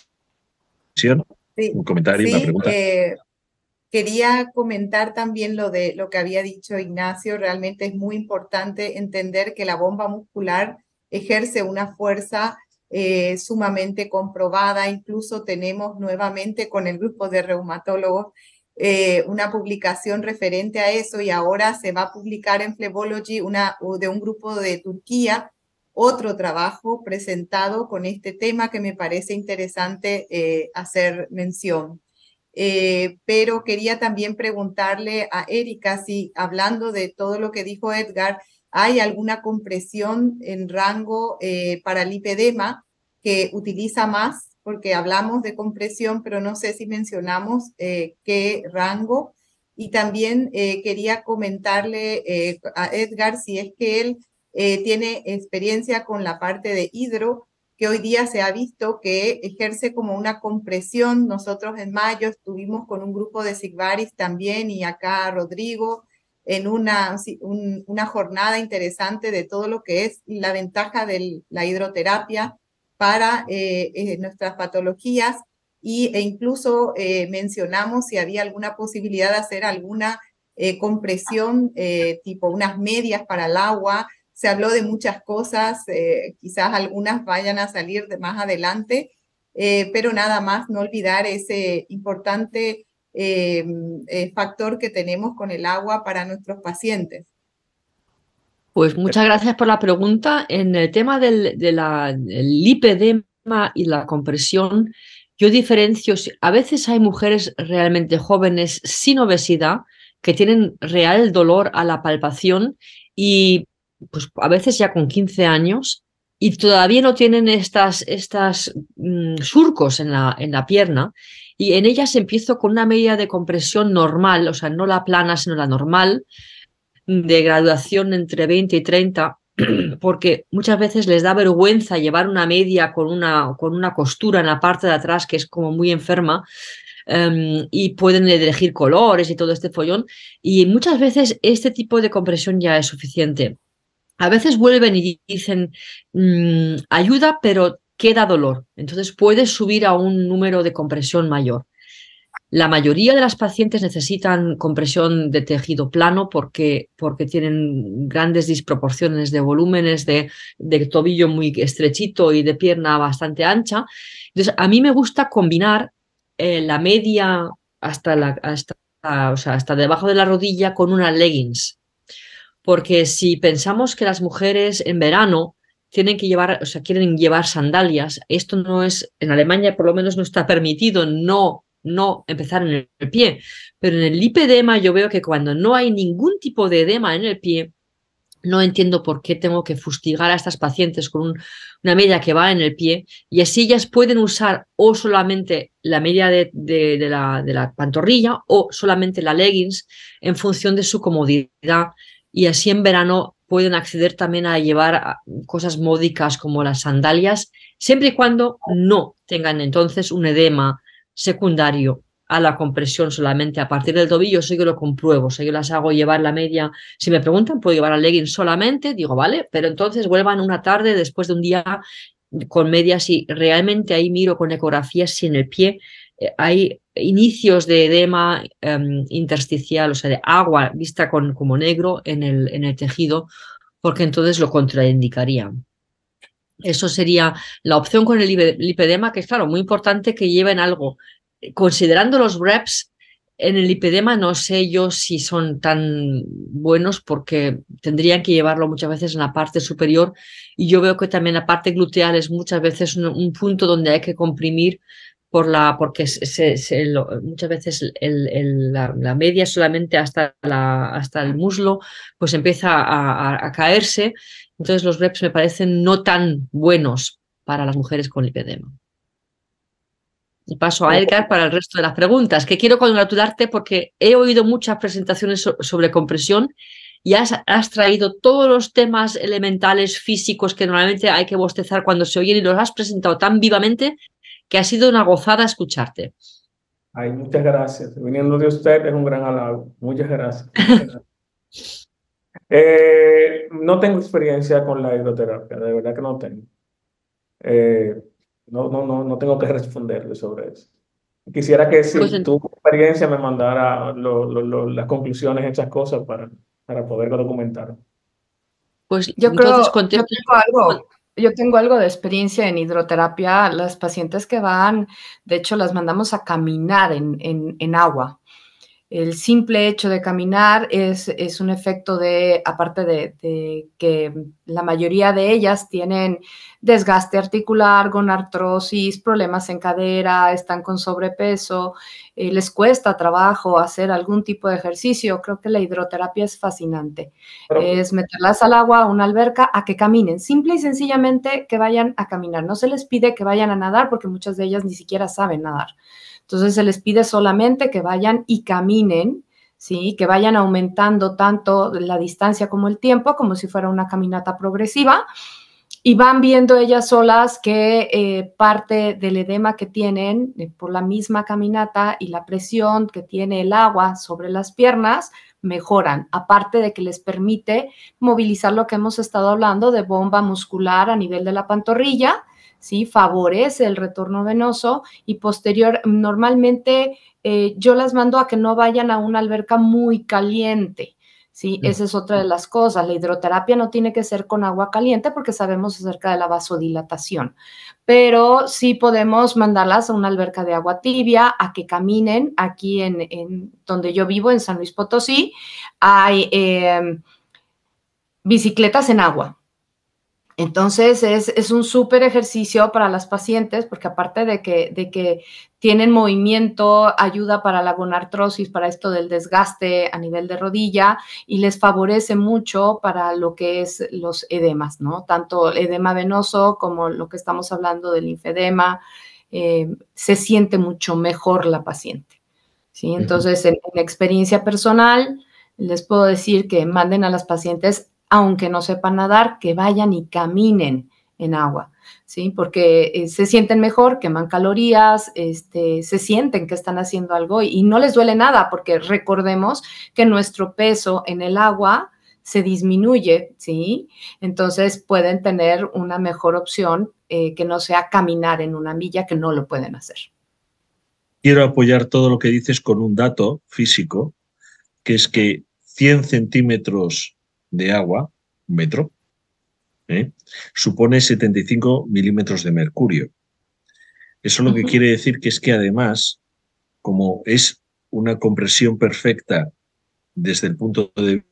F: sí,
B: un comentario,
F: sí,
B: una pregunta.
F: Eh, quería comentar también lo de lo que había dicho Ignacio. Realmente es muy importante entender que la bomba muscular ejerce una fuerza Eh, sumamente comprobada. Incluso tenemos nuevamente con el grupo de reumatólogos eh, una publicación referente a eso, y ahora se va a publicar en Phlebology una, de un grupo de Turquía otro trabajo presentado con este tema que me parece interesante eh, hacer mención. Eh, pero quería también preguntarle a Erika si, hablando de todo lo que dijo Edgar, ¿hay alguna compresión en rango eh, para el lipedema que utiliza más? Porque hablamos de compresión, pero no sé si mencionamos eh, qué rango. Y también eh, quería comentarle eh, a Edgar si es que él eh, tiene experiencia con la parte de hidro, que hoy día se ha visto que ejerce como una compresión. Nosotros en mayo estuvimos con un grupo de Sigvaris también, y acá Rodrigo, en una, un, una jornada interesante de todo lo que es la ventaja de la hidroterapia para eh, eh, nuestras patologías, y, e incluso eh, mencionamos si había alguna posibilidad de hacer alguna eh, compresión, eh, tipo unas medias para el agua. Se habló de muchas cosas, eh, quizás algunas vayan a salir de más adelante, eh, pero nada más no olvidar ese importante eh, eh, factor que tenemos con el agua para nuestros pacientes.
D: Pues muchas gracias por la pregunta. En el tema del, de la, del lipedema y la compresión, yo diferencio, a veces hay mujeres realmente jóvenes sin obesidad que tienen real dolor a la palpación, y pues a veces ya con quince años, y todavía no tienen estas, estas mm, surcos en la, en la pierna, y en ellas empiezo con una medida de compresión normal, o sea, no la plana, sino la normal, de graduación entre veinte y treinta, porque muchas veces les da vergüenza llevar una media con una, con una costura en la parte de atrás que es como muy enferma, um, y pueden elegir colores y todo este follón, y muchas veces este tipo de compresión ya es suficiente. A veces vuelven y dicen mmm, ayuda, pero queda dolor, entonces puedes subir a un número de compresión mayor. La mayoría de las pacientes necesitan compresión de tejido plano porque, porque tienen grandes disproporciones de volúmenes, de, de tobillo muy estrechito y de pierna bastante ancha. Entonces, a mí me gusta combinar eh, la media hasta, la, hasta, o sea, hasta debajo de la rodilla con una leggings. Porque si pensamos que las mujeres en verano tienen que llevar, o sea, quieren llevar sandalias, esto no es, en Alemania por lo menos no está permitido, no no empezar en el pie, pero en el lipedema yo veo que cuando no hay ningún tipo de edema en el pie, no entiendo por qué tengo que fustigar a estas pacientes con un, una media que va en el pie, y así ellas pueden usar o solamente la media de, de, de, la, de la pantorrilla o solamente la leggings en función de su comodidad, y así en verano pueden acceder también a llevar cosas módicas como las sandalias, siempre y cuando no tengan entonces un edema secundario a la compresión solamente a partir del tobillo, eso yo lo compruebo, o sea, yo las hago llevar la media, si me preguntan, puedo llevar al legging solamente, digo, vale, pero entonces vuelvan una tarde después de un día con medias y realmente ahí miro con ecografías si en el pie eh, hay inicios de edema eh, intersticial, o sea, de agua vista con, como negro en el, en el tejido, porque entonces lo contraindicaría. Eso sería la opción con el lipedema, que es claro, muy importante que lleven algo. Considerando los reps en el lipedema, no sé yo si son tan buenos porque tendrían que llevarlo muchas veces en la parte superior y yo veo que también la parte gluteal es muchas veces un, un punto donde hay que comprimir por la, porque se, se, lo, muchas veces el, el, la, la media solamente hasta, la, hasta el muslo pues empieza a, a, a caerse. Entonces los reps me parecen no tan buenos para las mujeres con lipedema. Y paso a Edgar para el resto de las preguntas, que quiero congratularte porque he oído muchas presentaciones so sobre compresión y has, has traído todos los temas elementales físicos que normalmente hay que bostezar cuando se oyen y los has presentado tan vivamente que ha sido una gozada escucharte.
A: Ay, muchas gracias. Viniendo de usted es un gran halago. Muchas gracias. Muchas gracias. Eh, no tengo experiencia con la hidroterapia, de verdad que no tengo. Eh, no, no, no, no tengo que responderle sobre eso. Quisiera que si
D: Pues en...
A: tu experiencia me mandara lo, lo, lo, las conclusiones, hechas cosas para, para poder documentar.
D: Pues
C: yo
D: entonces
C: creo, yo tengo algo, yo tengo algo de experiencia en hidroterapia. Las pacientes que van, de hecho, las mandamos a caminar en, en, en agua. El simple hecho de caminar es, es un efecto de, aparte de, de que la mayoría de ellas tienen desgaste articular, gonartrosis, problemas en cadera, están con sobrepeso, eh, les cuesta trabajo hacer algún tipo de ejercicio. Creo que la hidroterapia es fascinante. Pero, es meterlas al agua, a una alberca, a que caminen. Simple y sencillamente que vayan a caminar. No se les pide que vayan a nadar porque muchas de ellas ni siquiera saben nadar. Entonces se les pide solamente que vayan y caminen, ¿sí? Que vayan aumentando tanto la distancia como el tiempo, como si fuera una caminata progresiva, y van viendo ellas solas que eh, parte del edema que tienen eh, por la misma caminata y la presión que tiene el agua sobre las piernas mejoran, aparte de que les permite movilizar lo que hemos estado hablando de bomba muscular a nivel de la pantorrilla, ¿sí? Favorece el retorno venoso y posterior, normalmente eh, yo las mando a que no vayan a una alberca muy caliente, ¿sí? Mm. Esa es otra de las cosas. La hidroterapia no tiene que ser con agua caliente porque sabemos acerca de la vasodilatación, pero sí podemos mandarlas a una alberca de agua tibia, a que caminen. Aquí en, en donde yo vivo, en San Luis Potosí, hay eh, bicicletas en agua. Entonces, es, es un súper ejercicio para las pacientes porque aparte de que, de que tienen movimiento, ayuda para la gonartrosis, para esto del desgaste a nivel de rodilla y les favorece mucho para lo que es los edemas, ¿no? Tanto el edema venoso como lo que estamos hablando del linfedema, eh, se siente mucho mejor la paciente, ¿sí? Entonces, en, en experiencia personal, les puedo decir que manden a las pacientes, aunque no sepan nadar, que vayan y caminen en agua, ¿sí? Porque eh, se sienten mejor, queman calorías, este, se sienten que están haciendo algo y, y no les duele nada, porque recordemos que nuestro peso en el agua se disminuye, ¿sí? Entonces pueden tener una mejor opción eh, que no sea caminar en una milla, que no lo pueden hacer.
B: Quiero apoyar todo lo que dices con un dato físico, que es que cien centímetros de agua, un metro, ¿eh? supone setenta y cinco milímetros de mercurio. Eso lo que uh-huh. quiere decir que es que además, como es una compresión perfecta desde el punto de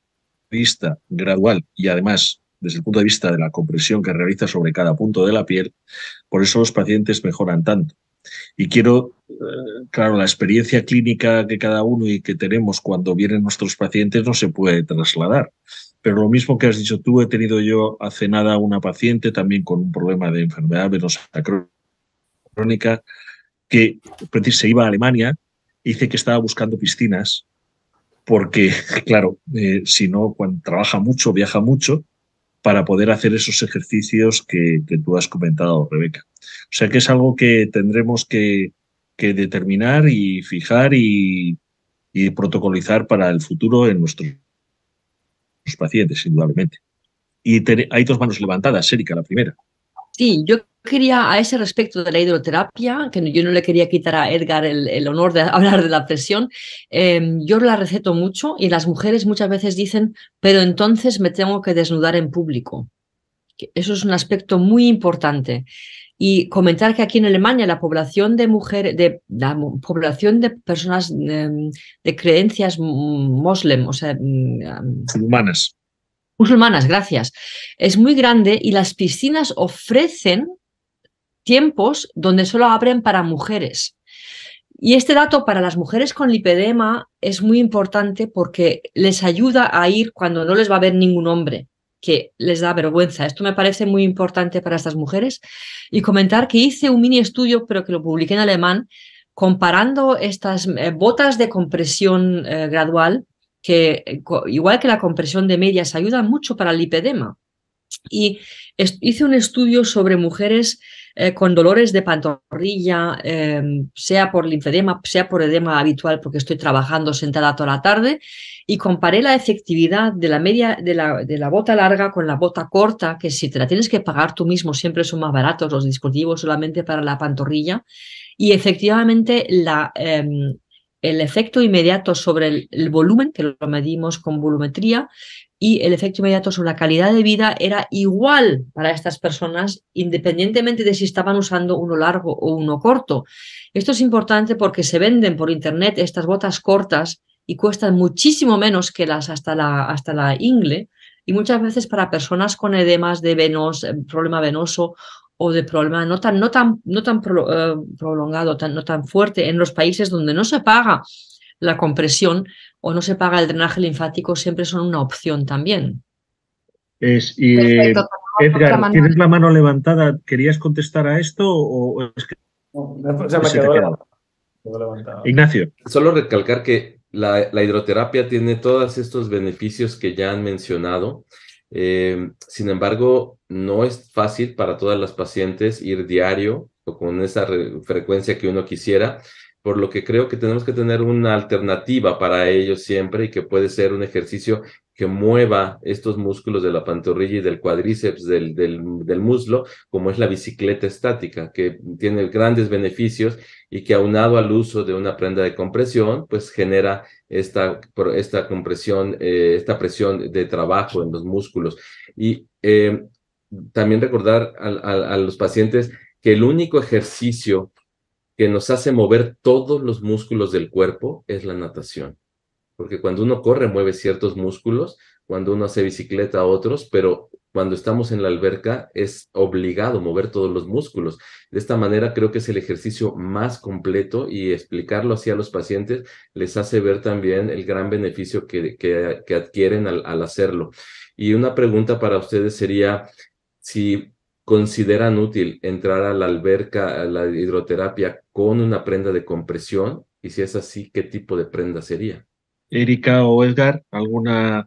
B: vista gradual y además desde el punto de vista de la compresión que realiza sobre cada punto de la piel, por eso los pacientes mejoran tanto. Y quiero, eh, claro, la experiencia clínica que cada uno y que tenemos cuando vienen nuestros pacientes no se puede trasladar. Pero lo mismo que has dicho tú, he tenido yo hace nada una paciente también con un problema de enfermedad venosa crónica que se iba a Alemania y dice que estaba buscando piscinas porque, claro, eh, si no, cuando trabaja mucho, viaja mucho, para poder hacer esos ejercicios que, que tú has comentado, Rebeca. O sea que es algo que tendremos que, que determinar y fijar y, y protocolizar para el futuro en nuestros pacientes, indudablemente. Y te, hay dos manos levantadas, Erika, la primera.
D: Sí, yo quería a ese respecto de la hidroterapia, que yo no le quería quitar a Edgar el, el honor de hablar de la presión, eh, yo la receto mucho y las mujeres muchas veces dicen, pero entonces me tengo que desnudar en público. Eso es un aspecto muy importante. Y comentar que aquí en Alemania la población de mujeres, de la población de personas de, de creencias moslem, o sea,
B: musulmanas.
D: Musulmanas, gracias. Es muy grande y las piscinas ofrecen tiempos donde solo abren para mujeres. Y este dato para las mujeres con lipedema es muy importante porque les ayuda a ir cuando no les va a ver ningún hombre, que les da vergüenza. Esto me parece muy importante para estas mujeres. Y comentar que hice un mini estudio, pero que lo publiqué en alemán, comparando estas eh, botas de compresión eh, gradual, que eh, igual que la compresión de medias ayudan mucho para el lipedema. Y hice un estudio sobre mujeres eh, con dolores de pantorrilla, eh, sea por linfedema, sea por edema habitual, porque estoy trabajando sentada toda la tarde, y comparé la efectividad de la media de la, de la bota larga con la bota corta, que si te la tienes que pagar tú mismo, siempre son más baratos los dispositivos solamente para la pantorrilla, y efectivamente la, eh, el efecto inmediato sobre el, el volumen, que lo medimos con volumetría, y el efecto inmediato sobre la calidad de vida era igual para estas personas, independientemente de si estaban usando uno largo o uno corto. Esto es importante porque se venden por internet estas botas cortas y cuestan muchísimo menos que las hasta la, hasta la ingle, y muchas veces para personas con edemas de venos, problema venoso o de problema no tan, no tan, no tan pro, uh, prolongado, tan, no tan fuerte, en los países donde no se paga la compresión o no se paga el drenaje linfático, siempre son una opción también.
B: Es, y,
C: Perfecto.
B: Edgar, ¿tienes la mano levantada? ¿Querías contestar a esto o es que
A: No, se me
B: se te
A: quedó
B: queda?
A: levantado.
B: Ignacio.
G: Solo recalcar que la, la hidroterapia tiene todos estos beneficios que ya han mencionado. Eh, sin embargo, no es fácil para todas las pacientes ir diario o con esa frecuencia que uno quisiera, por lo que creo que tenemos que tener una alternativa para ellos siempre y que puede ser un ejercicio que mueva estos músculos de la pantorrilla y del cuádriceps del, del, del muslo, como es la bicicleta estática, que tiene grandes beneficios y que aunado al uso de una prenda de compresión, pues genera esta, esta compresión, eh, esta presión de trabajo en los músculos. Y eh, también recordar a, a, a los pacientes que el único ejercicio que nos hace mover todos los músculos del cuerpo es la natación. Porque cuando uno corre mueve ciertos músculos, cuando uno hace bicicleta otros, pero cuando estamos en la alberca es obligado mover todos los músculos. De esta manera creo que es el ejercicio más completo y explicarlo así a los pacientes les hace ver también el gran beneficio que, que, que adquieren al, al hacerlo. Y una pregunta para ustedes sería si consideran útil entrar a la alberca, a la hidroterapia con una prenda de compresión, y si es así, ¿qué tipo de prenda sería?
B: Erika o Edgar, ¿alguna?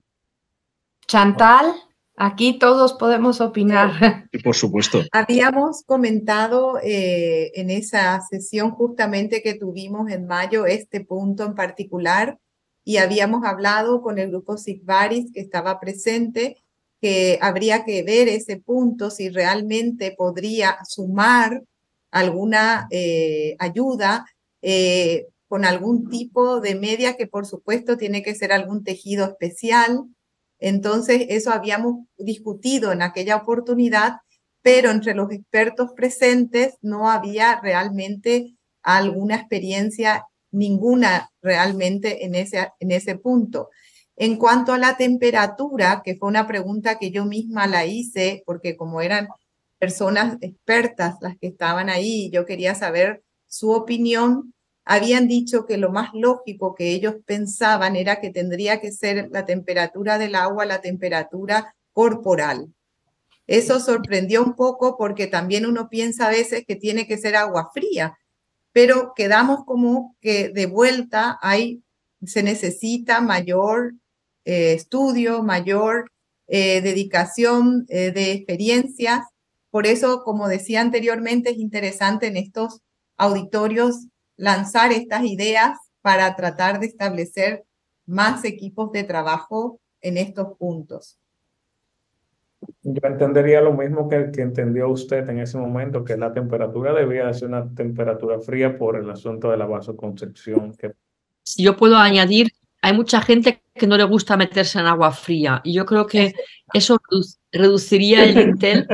C: Chantal, aquí todos podemos opinar.
B: Por supuesto.
F: Habíamos comentado eh, en esa sesión justamente que tuvimos en mayo este punto en particular y habíamos hablado con el grupo Sigvaris que estaba presente que habría que ver ese punto si realmente podría sumar alguna eh, ayuda eh, con algún tipo de media que por supuesto tiene que ser algún tejido especial. Entonces eso habíamos discutido en aquella oportunidad, pero entre los expertos presentes no había realmente alguna experiencia, ninguna realmente en ese, en ese punto. En cuanto a la temperatura, que fue una pregunta que yo misma la hice, porque como eran personas expertas las que estaban ahí, yo quería saber su opinión, habían dicho que lo más lógico que ellos pensaban era que tendría que ser la temperatura del agua, la temperatura corporal. Eso sorprendió un poco porque también uno piensa a veces que tiene que ser agua fría, pero quedamos como que de vuelta hay, se necesita mayor eh, estudio, mayor eh, dedicación eh, de experiencias. Por eso, como decía anteriormente, es interesante en estos auditorios lanzar estas ideas para tratar de establecer más equipos de trabajo en estos puntos.
A: Yo entendería lo mismo que, que entendió usted en ese momento, que la temperatura debía ser una temperatura fría por el asunto de la vasoconstricción. Que...
D: Si yo puedo añadir, hay mucha gente que no le gusta meterse en agua fría y yo creo que eso redu- reduciría el Intel.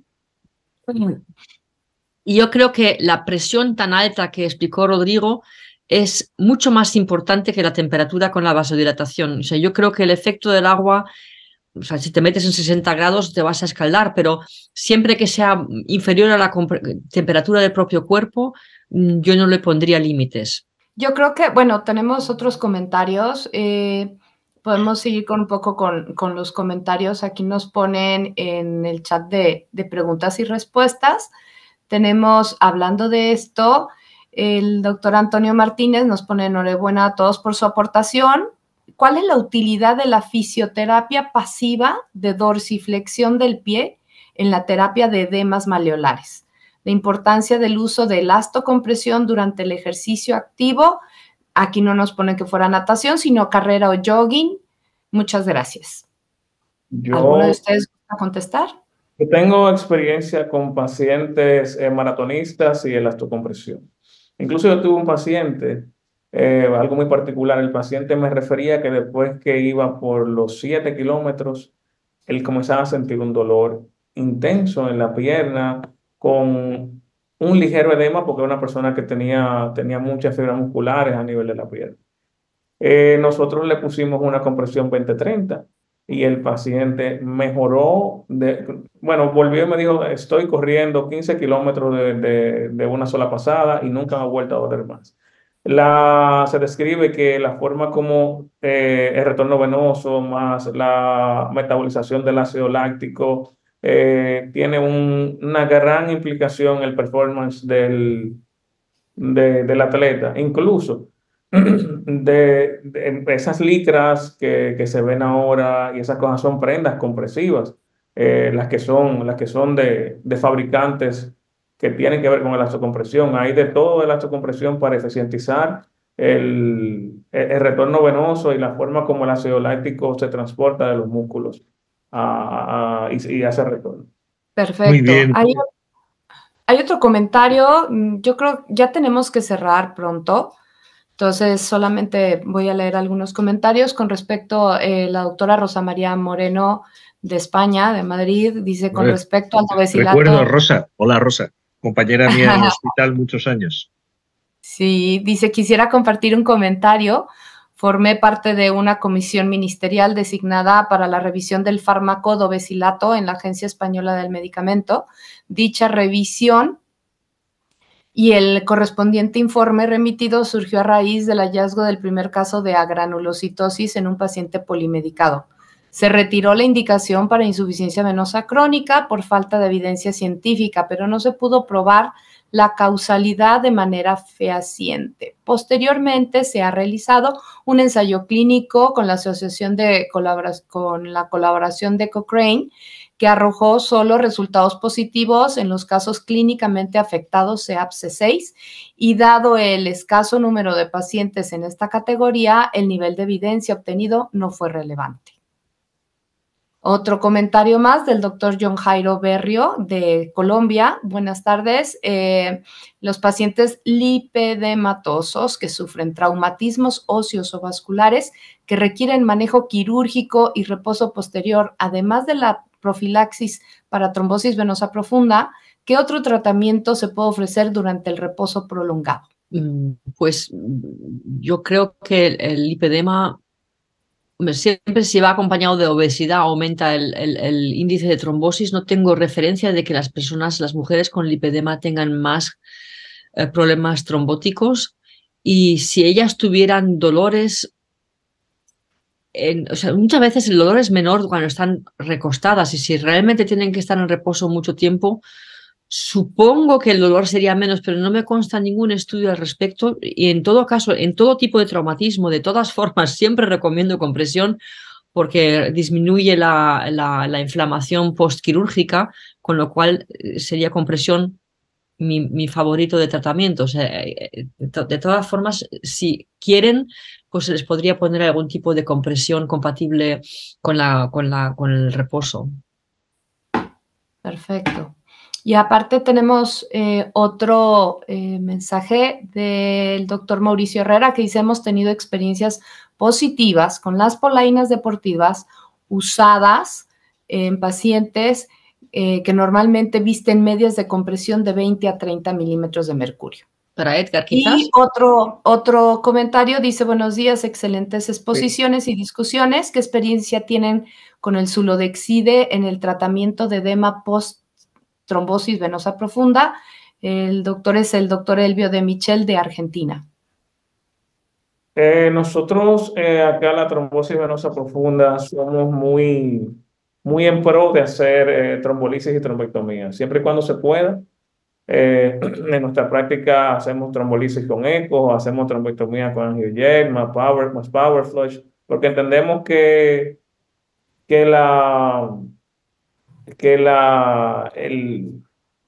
D: Y yo creo que la presión tan alta que explicó Rodrigo es mucho más importante que la temperatura con la vasodilatación. O sea, yo creo que el efecto del agua, o sea, si te metes en sesenta grados te vas a escaldar, pero siempre que sea inferior a la temperatura del propio cuerpo, yo no le pondría límites.
C: Yo creo que, bueno, tenemos otros comentarios. Eh, podemos seguir con un poco con, con los comentarios. Aquí nos ponen en el chat de, de preguntas y respuestas. Tenemos, hablando de esto, el doctor Antonio Martínez nos pone enhorabuena a todos por su aportación. ¿Cuál es la utilidad de la fisioterapia pasiva de dorsiflexión del pie en la terapia de edemas maleolares? La importancia del uso de elastocompresión durante el ejercicio activo. Aquí no nos ponen que fuera natación, sino carrera o jogging. Muchas gracias.
A: Yo...
C: ¿Alguno de ustedes gusta contestar?
A: Yo tengo experiencia con pacientes eh, maratonistas y elastocompresión. Incluso yo tuve un paciente, eh, algo muy particular, el paciente me refería que después que iba por los siete kilómetros, él comenzaba a sentir un dolor intenso en la pierna, con un ligero edema, porque era una persona que tenía, tenía muchas fibras musculares a nivel de la pierna. Eh, nosotros le pusimos una compresión veinte treinta y el paciente mejoró, de, bueno, volvió y me dijo, estoy corriendo quince kilómetros de, de, de una sola pasada y nunca me ha vuelto a doler más. La, se describe que la forma como eh, el retorno venoso más la metabolización del ácido láctico eh, tiene un, una gran implicación en el performance del, de, del atleta. Incluso de, de esas licras que, que se ven ahora y esas cosas son prendas compresivas, eh, las que son, las que son de, de fabricantes que tienen que ver con el elastocompresión. Hay de todo de elastocompresión para eficientizar el, el, el retorno venoso y la forma como el ácido láctico se transporta de los músculos a, a, y, y hace retorno.
C: Perfecto.
B: Muy bien.
C: Hay, hay otro comentario. Yo creo que ya tenemos que cerrar pronto. Entonces, solamente voy a leer algunos comentarios con respecto a eh, la doctora Rosa María Moreno de España, de Madrid, dice con respecto al obesilato.
B: Recuerdo a Rosa. Hola, Rosa. Compañera mía en el hospital muchos años.
C: Sí, dice, quisiera compartir un comentario. Formé parte de una comisión ministerial designada para la revisión del fármaco dobesilato en la Agencia Española del Medicamento. Dicha revisión y el correspondiente informe remitido surgió a raíz del hallazgo del primer caso de agranulocitosis en un paciente polimedicado. Se retiró la indicación para insuficiencia venosa crónica por falta de evidencia científica, pero no se pudo probar la causalidad de manera fehaciente. Posteriormente se ha realizado un ensayo clínico con la asociación de colabora- con la colaboración de Cochrane, que arrojó solo resultados positivos en los casos clínicamente afectados C A P C seis y dado el escaso número de pacientes en esta categoría, el nivel de evidencia obtenido no fue relevante. Otro comentario más del doctor John Jairo Berrio de Colombia. Buenas tardes. Eh, los pacientes lipedematosos que sufren traumatismos óseos o vasculares que requieren manejo quirúrgico y reposo posterior, además de la profilaxis para trombosis venosa profunda, ¿qué otro tratamiento se puede ofrecer durante el reposo prolongado?
D: Pues yo creo que el, el lipedema siempre si va acompañado de obesidad aumenta el, el, el índice de trombosis. No tengo referencia de que las personas, las mujeres con lipedema tengan más eh, problemas trombóticos y si ellas tuvieran dolores, en, o sea, muchas veces el dolor es menor cuando están recostadas y si realmente tienen que estar en reposo mucho tiempo, supongo que el dolor sería menos, pero no me consta ningún estudio al respecto y en todo caso, en todo tipo de traumatismo, de todas formas, siempre recomiendo compresión porque disminuye la, la, la inflamación postquirúrgica, con lo cual sería compresión mi, mi favorito de tratamiento. O sea, de, to de todas formas, si quieren, pues se les podría poner algún tipo de compresión compatible con, la, con, la, con el reposo.
C: Perfecto. Y aparte tenemos eh, otro eh, mensaje del doctor Mauricio Herrera que dice: hemos tenido experiencias positivas con las polainas deportivas usadas en pacientes eh, que normalmente visten medias de compresión de veinte a treinta milímetros de mercurio.
D: Para Edgar, quizás.
C: Y otro, otro comentario dice: buenos días, excelentes exposiciones sí. y discusiones. ¿Qué experiencia tienen con el Sulodexide en el tratamiento de edema post-trombosis venosa profunda? El doctor es el doctor Elvio de Michel de Argentina.
A: Eh, nosotros eh, acá la trombosis venosa profunda somos muy, muy en pro de hacer eh, trombolisis y trombectomía, siempre y cuando se pueda. Eh, en nuestra práctica hacemos trombolisis con eco, hacemos trombectomía con angiojet, más power, más power flush, porque entendemos que, que la, que la, el,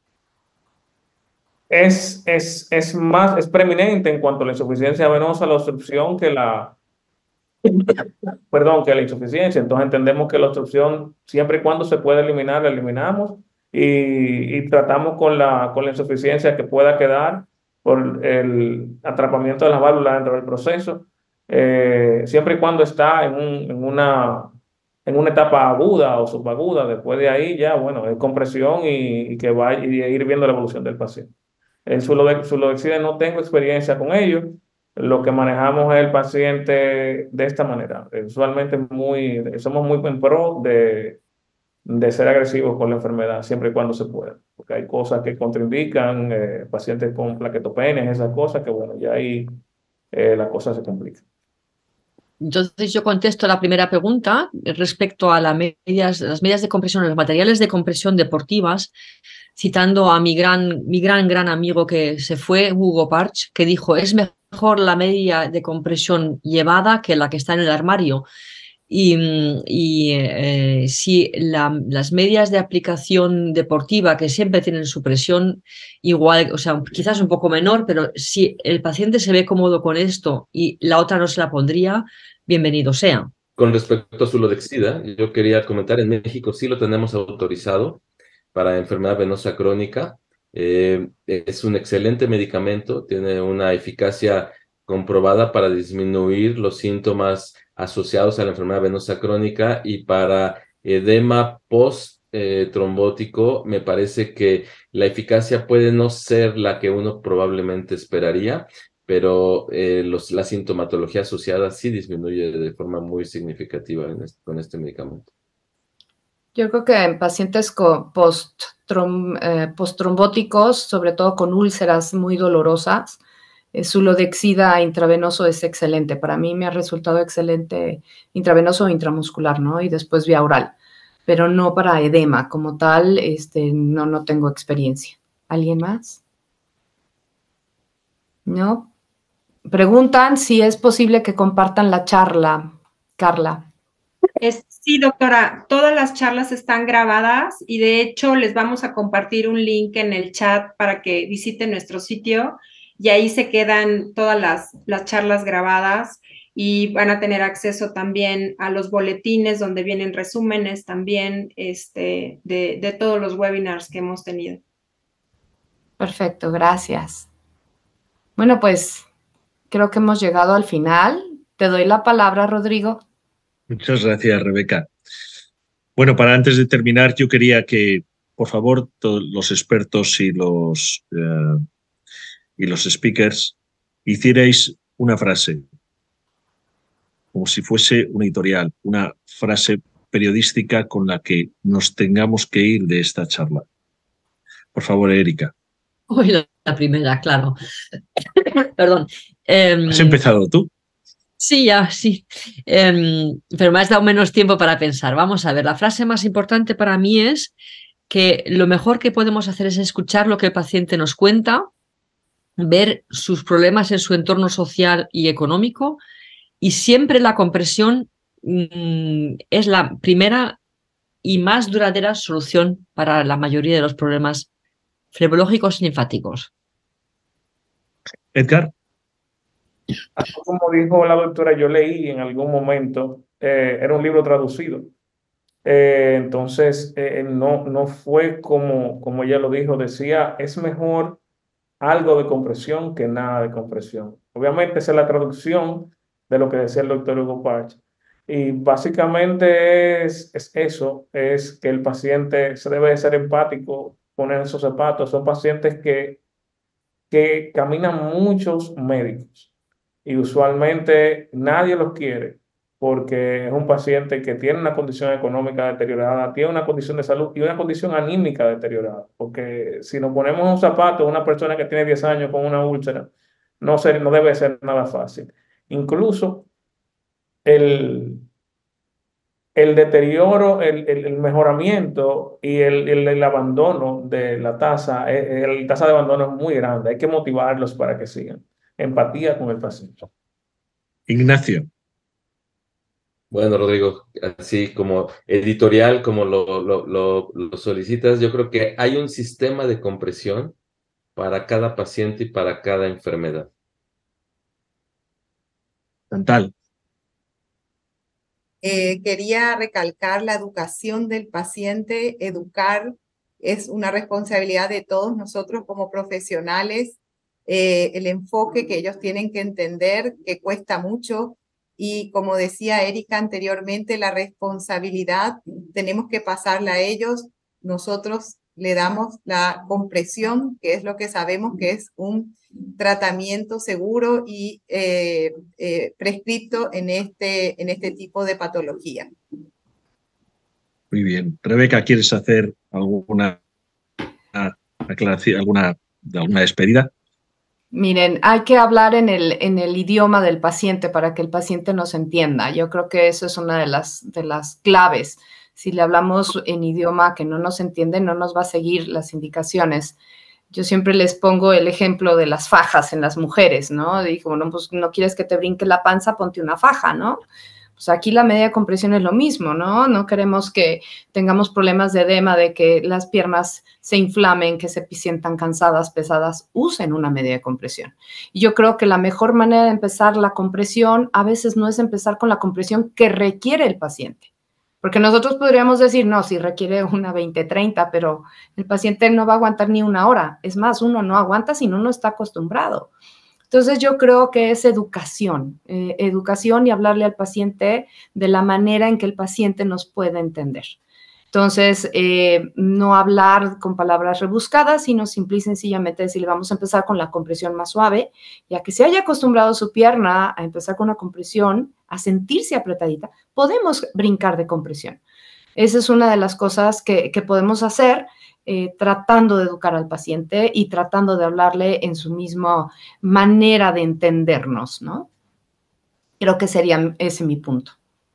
A: es, es, es más, es preeminente en cuanto a la insuficiencia venosa, la obstrucción que la, perdón, que la insuficiencia. Entonces entendemos que la obstrucción, siempre y cuando se puede eliminar, la eliminamos y, y tratamos con la, con la insuficiencia que pueda quedar por el atrapamiento de las válvulas dentro del proceso, eh, siempre y cuando está en, un, en, una, en una etapa aguda o subaguda. Después de ahí ya, bueno, es compresión y, y que vaya y ir viendo la evolución del paciente. El Sulodexide no tengo experiencia con ello. Lo que manejamos es el paciente de esta manera. Usualmente muy, somos muy en pro de, de ser agresivos con la enfermedad, siempre y cuando se pueda. Porque hay cosas que contraindican, eh, pacientes con plaquetopenias, esas cosas que, bueno, ya ahí eh, la cosa se complica.
D: Entonces yo contesto la primera pregunta respecto a las medias, las medias de compresión, los materiales de compresión deportivas, citando a mi gran, mi gran, gran amigo que se fue, Hugo Parch, que dijo: es mejor la media de compresión llevada que la que está en el armario. Y, y eh, si la, las medias de aplicación deportiva, que siempre tienen su presión igual, o sea, quizás un poco menor, pero si el paciente se ve cómodo con esto y la otra no se la pondría, bienvenido sea.
G: Con respecto a Sulodexida, yo quería comentar, en México sí lo tenemos autorizado para enfermedad venosa crónica. Eh, es un excelente medicamento, tiene una eficacia comprobada para disminuir los síntomas asociados a la enfermedad venosa crónica, y para edema post-trombótico eh, me parece que la eficacia puede no ser la que uno probablemente esperaría, pero eh, los, la sintomatología asociada sí disminuye de forma muy significativa en este, con este medicamento.
C: Yo creo que en pacientes post-trombóticos, eh, sobre todo con úlceras muy dolorosas, eh, Sulodexida intravenoso es excelente. Para mí me ha resultado excelente intravenoso o intramuscular, ¿no? Y después vía oral, pero no para edema como tal. Este, no, no tengo experiencia. ¿Alguien más? ¿No? Preguntan si es posible que compartan la charla, Carla.
H: Es, sí, doctora, todas las charlas están grabadas y de hecho les vamos a compartir un link en el chat para que visiten nuestro sitio y ahí se quedan todas las, las charlas grabadas y van a tener acceso también a los boletines donde vienen resúmenes también este, de, de todos los webinars que hemos tenido.
C: Perfecto, gracias. Bueno, pues creo que hemos llegado al final. Te doy la palabra, Rodrigo.
B: Muchas gracias, Rebeca. Bueno, para antes de terminar, yo quería que, por favor, todos los expertos y los, uh, y los speakers hicierais una frase, como si fuese una editorial, una frase periodística con la que nos tengamos que ir de esta charla. Por favor, Erika.
D: Uy, la, la primera, claro. Perdón. Um,
B: ¿Has empezado tú?
D: Sí, ya, sí. Um, pero me has dado menos tiempo para pensar. Vamos a ver, la frase más importante para mí es que lo mejor que podemos hacer es escuchar lo que el paciente nos cuenta, ver sus problemas en su entorno social y económico, y siempre la compresión mmm, es la primera y más duradera solución para la mayoría de los problemas flebológicos linfáticos.
B: Edgar.
A: Así como dijo la doctora, yo leí en algún momento, eh, era un libro traducido. Eh, entonces, eh, no, no fue como, como ella lo dijo, decía, es mejor algo de compresión que nada de compresión. Obviamente esa es la traducción de lo que decía el doctor Hugo Parch. Y básicamente es, es eso, es que el paciente se debe de ser empático, poner esos zapatos. Son pacientes que, que caminan muchos médicos y usualmente nadie los quiere porque es un paciente que tiene una condición económica deteriorada, tiene una condición de salud y una condición anímica deteriorada. Porque si nos ponemos un zapato de una persona que tiene diez años con una úlcera, no, ser, no debe ser nada fácil. Incluso el, el deterioro, el, el, el mejoramiento y el, el, el abandono de la tasa, el, la tasa de abandono es muy grande. Hay que motivarlos para que sigan. Empatía con el paciente.
B: Ignacio.
G: Bueno, Rodrigo, así como editorial, como lo, lo, lo, lo solicitas, yo creo que hay un sistema de compresión para cada paciente y para cada enfermedad.
B: Chantal.
F: Eh, quería recalcar la educación del paciente. Educar es una responsabilidad de todos nosotros como profesionales. Eh, el enfoque que ellos tienen que entender, que cuesta mucho. Y como decía Erika anteriormente, la responsabilidad tenemos que pasarla a ellos. Nosotros le damos la compresión, que es lo que sabemos que es un tratamiento seguro y eh, eh, prescripto en este, en este tipo de patología.
B: Muy bien. Rebeca, ¿quieres hacer alguna aclaración, alguna, alguna despedida?
C: Miren, hay que hablar en el, en el idioma del paciente para que el paciente nos entienda. Yo creo que eso es una de las, de las claves. Si le hablamos en idioma que no nos entiende, no nos va a seguir las indicaciones. Yo siempre les pongo el ejemplo de las fajas en las mujeres, ¿no? Digo, bueno, pues no quieres que te brinque la panza, ponte una faja, ¿no? Pues aquí la media compresión es lo mismo, ¿no? No queremos que tengamos problemas de edema, de que las piernas se inflamen, que se sientan cansadas, pesadas, usen una media de compresión. Y yo creo que la mejor manera de empezar la compresión a veces no es empezar con la compresión que requiere el paciente. Porque nosotros podríamos decir, no, si requiere una veinte treinta, pero el paciente no va a aguantar ni una hora. Es más, uno no aguanta si no, no está acostumbrado. Entonces, yo creo que es educación, eh, educación y hablarle al paciente de la manera en que el paciente nos puede entender. Entonces, eh, no hablar con palabras rebuscadas, sino simple y sencillamente decirle, vamos a empezar con la compresión más suave, ya que se haya acostumbrado su pierna a empezar con una compresión, a sentirse apretadita, podemos brincar de compresión. Esa es una de las cosas que, que podemos hacer eh, tratando de educar al paciente y tratando de hablarle en su misma manera de entendernos, ¿no? Creo que sería ese mi punto.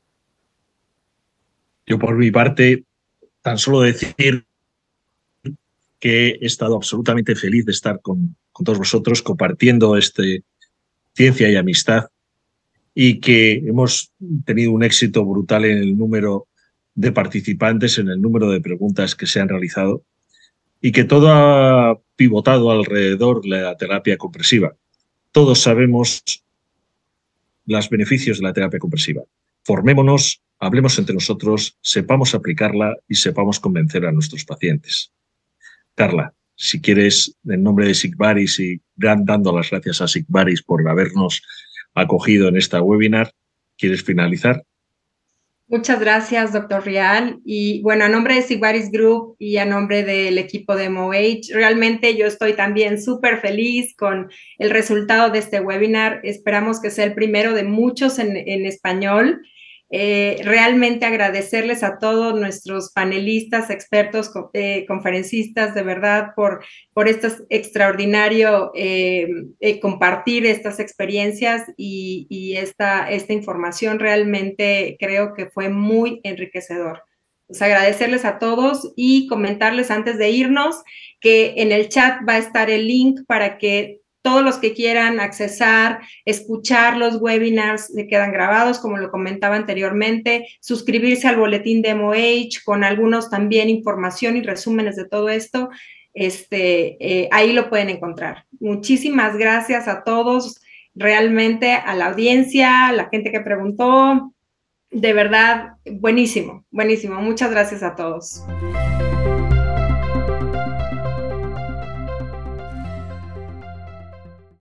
B: Yo por mi parte, tan solo decir que he estado absolutamente feliz de estar con, con todos vosotros compartiendo este ciencia y amistad y que hemos tenido un éxito brutal en el número de participantes, en el número de preguntas que se han realizado y que todo ha pivotado alrededor de la terapia compresiva. Todos sabemos los beneficios de la terapia compresiva. Formémonos, hablemos entre nosotros, sepamos aplicarla y sepamos convencer a nuestros pacientes. Carla, si quieres, en nombre de Sigvaris y dando las gracias a Sigvaris por habernos acogido en esta webinar, ¿quieres finalizar?
H: Muchas gracias, doctor Rial. Y bueno, a nombre de Sigvaris Group y a nombre del equipo de M O H, realmente yo estoy también súper feliz con el resultado de este webinar. Esperamos que sea el primero de muchos en, en español. Eh, realmente agradecerles a todos nuestros panelistas, expertos, eh, conferencistas, de verdad, por, por este extraordinario eh, eh, compartir estas experiencias y, y esta, esta información. Realmente creo que fue muy enriquecedor. Pues agradecerles a todos y comentarles antes de irnos que en el chat va a estar el link para que todos los que quieran accesar, escuchar los webinars se quedan grabados, como lo comentaba anteriormente, suscribirse al boletín de M O H con algunos también información y resúmenes de todo esto. este, eh, ahí lo pueden encontrar. Muchísimas gracias a todos, realmente a la audiencia, a la gente que preguntó. De verdad, buenísimo, buenísimo. Muchas gracias a todos.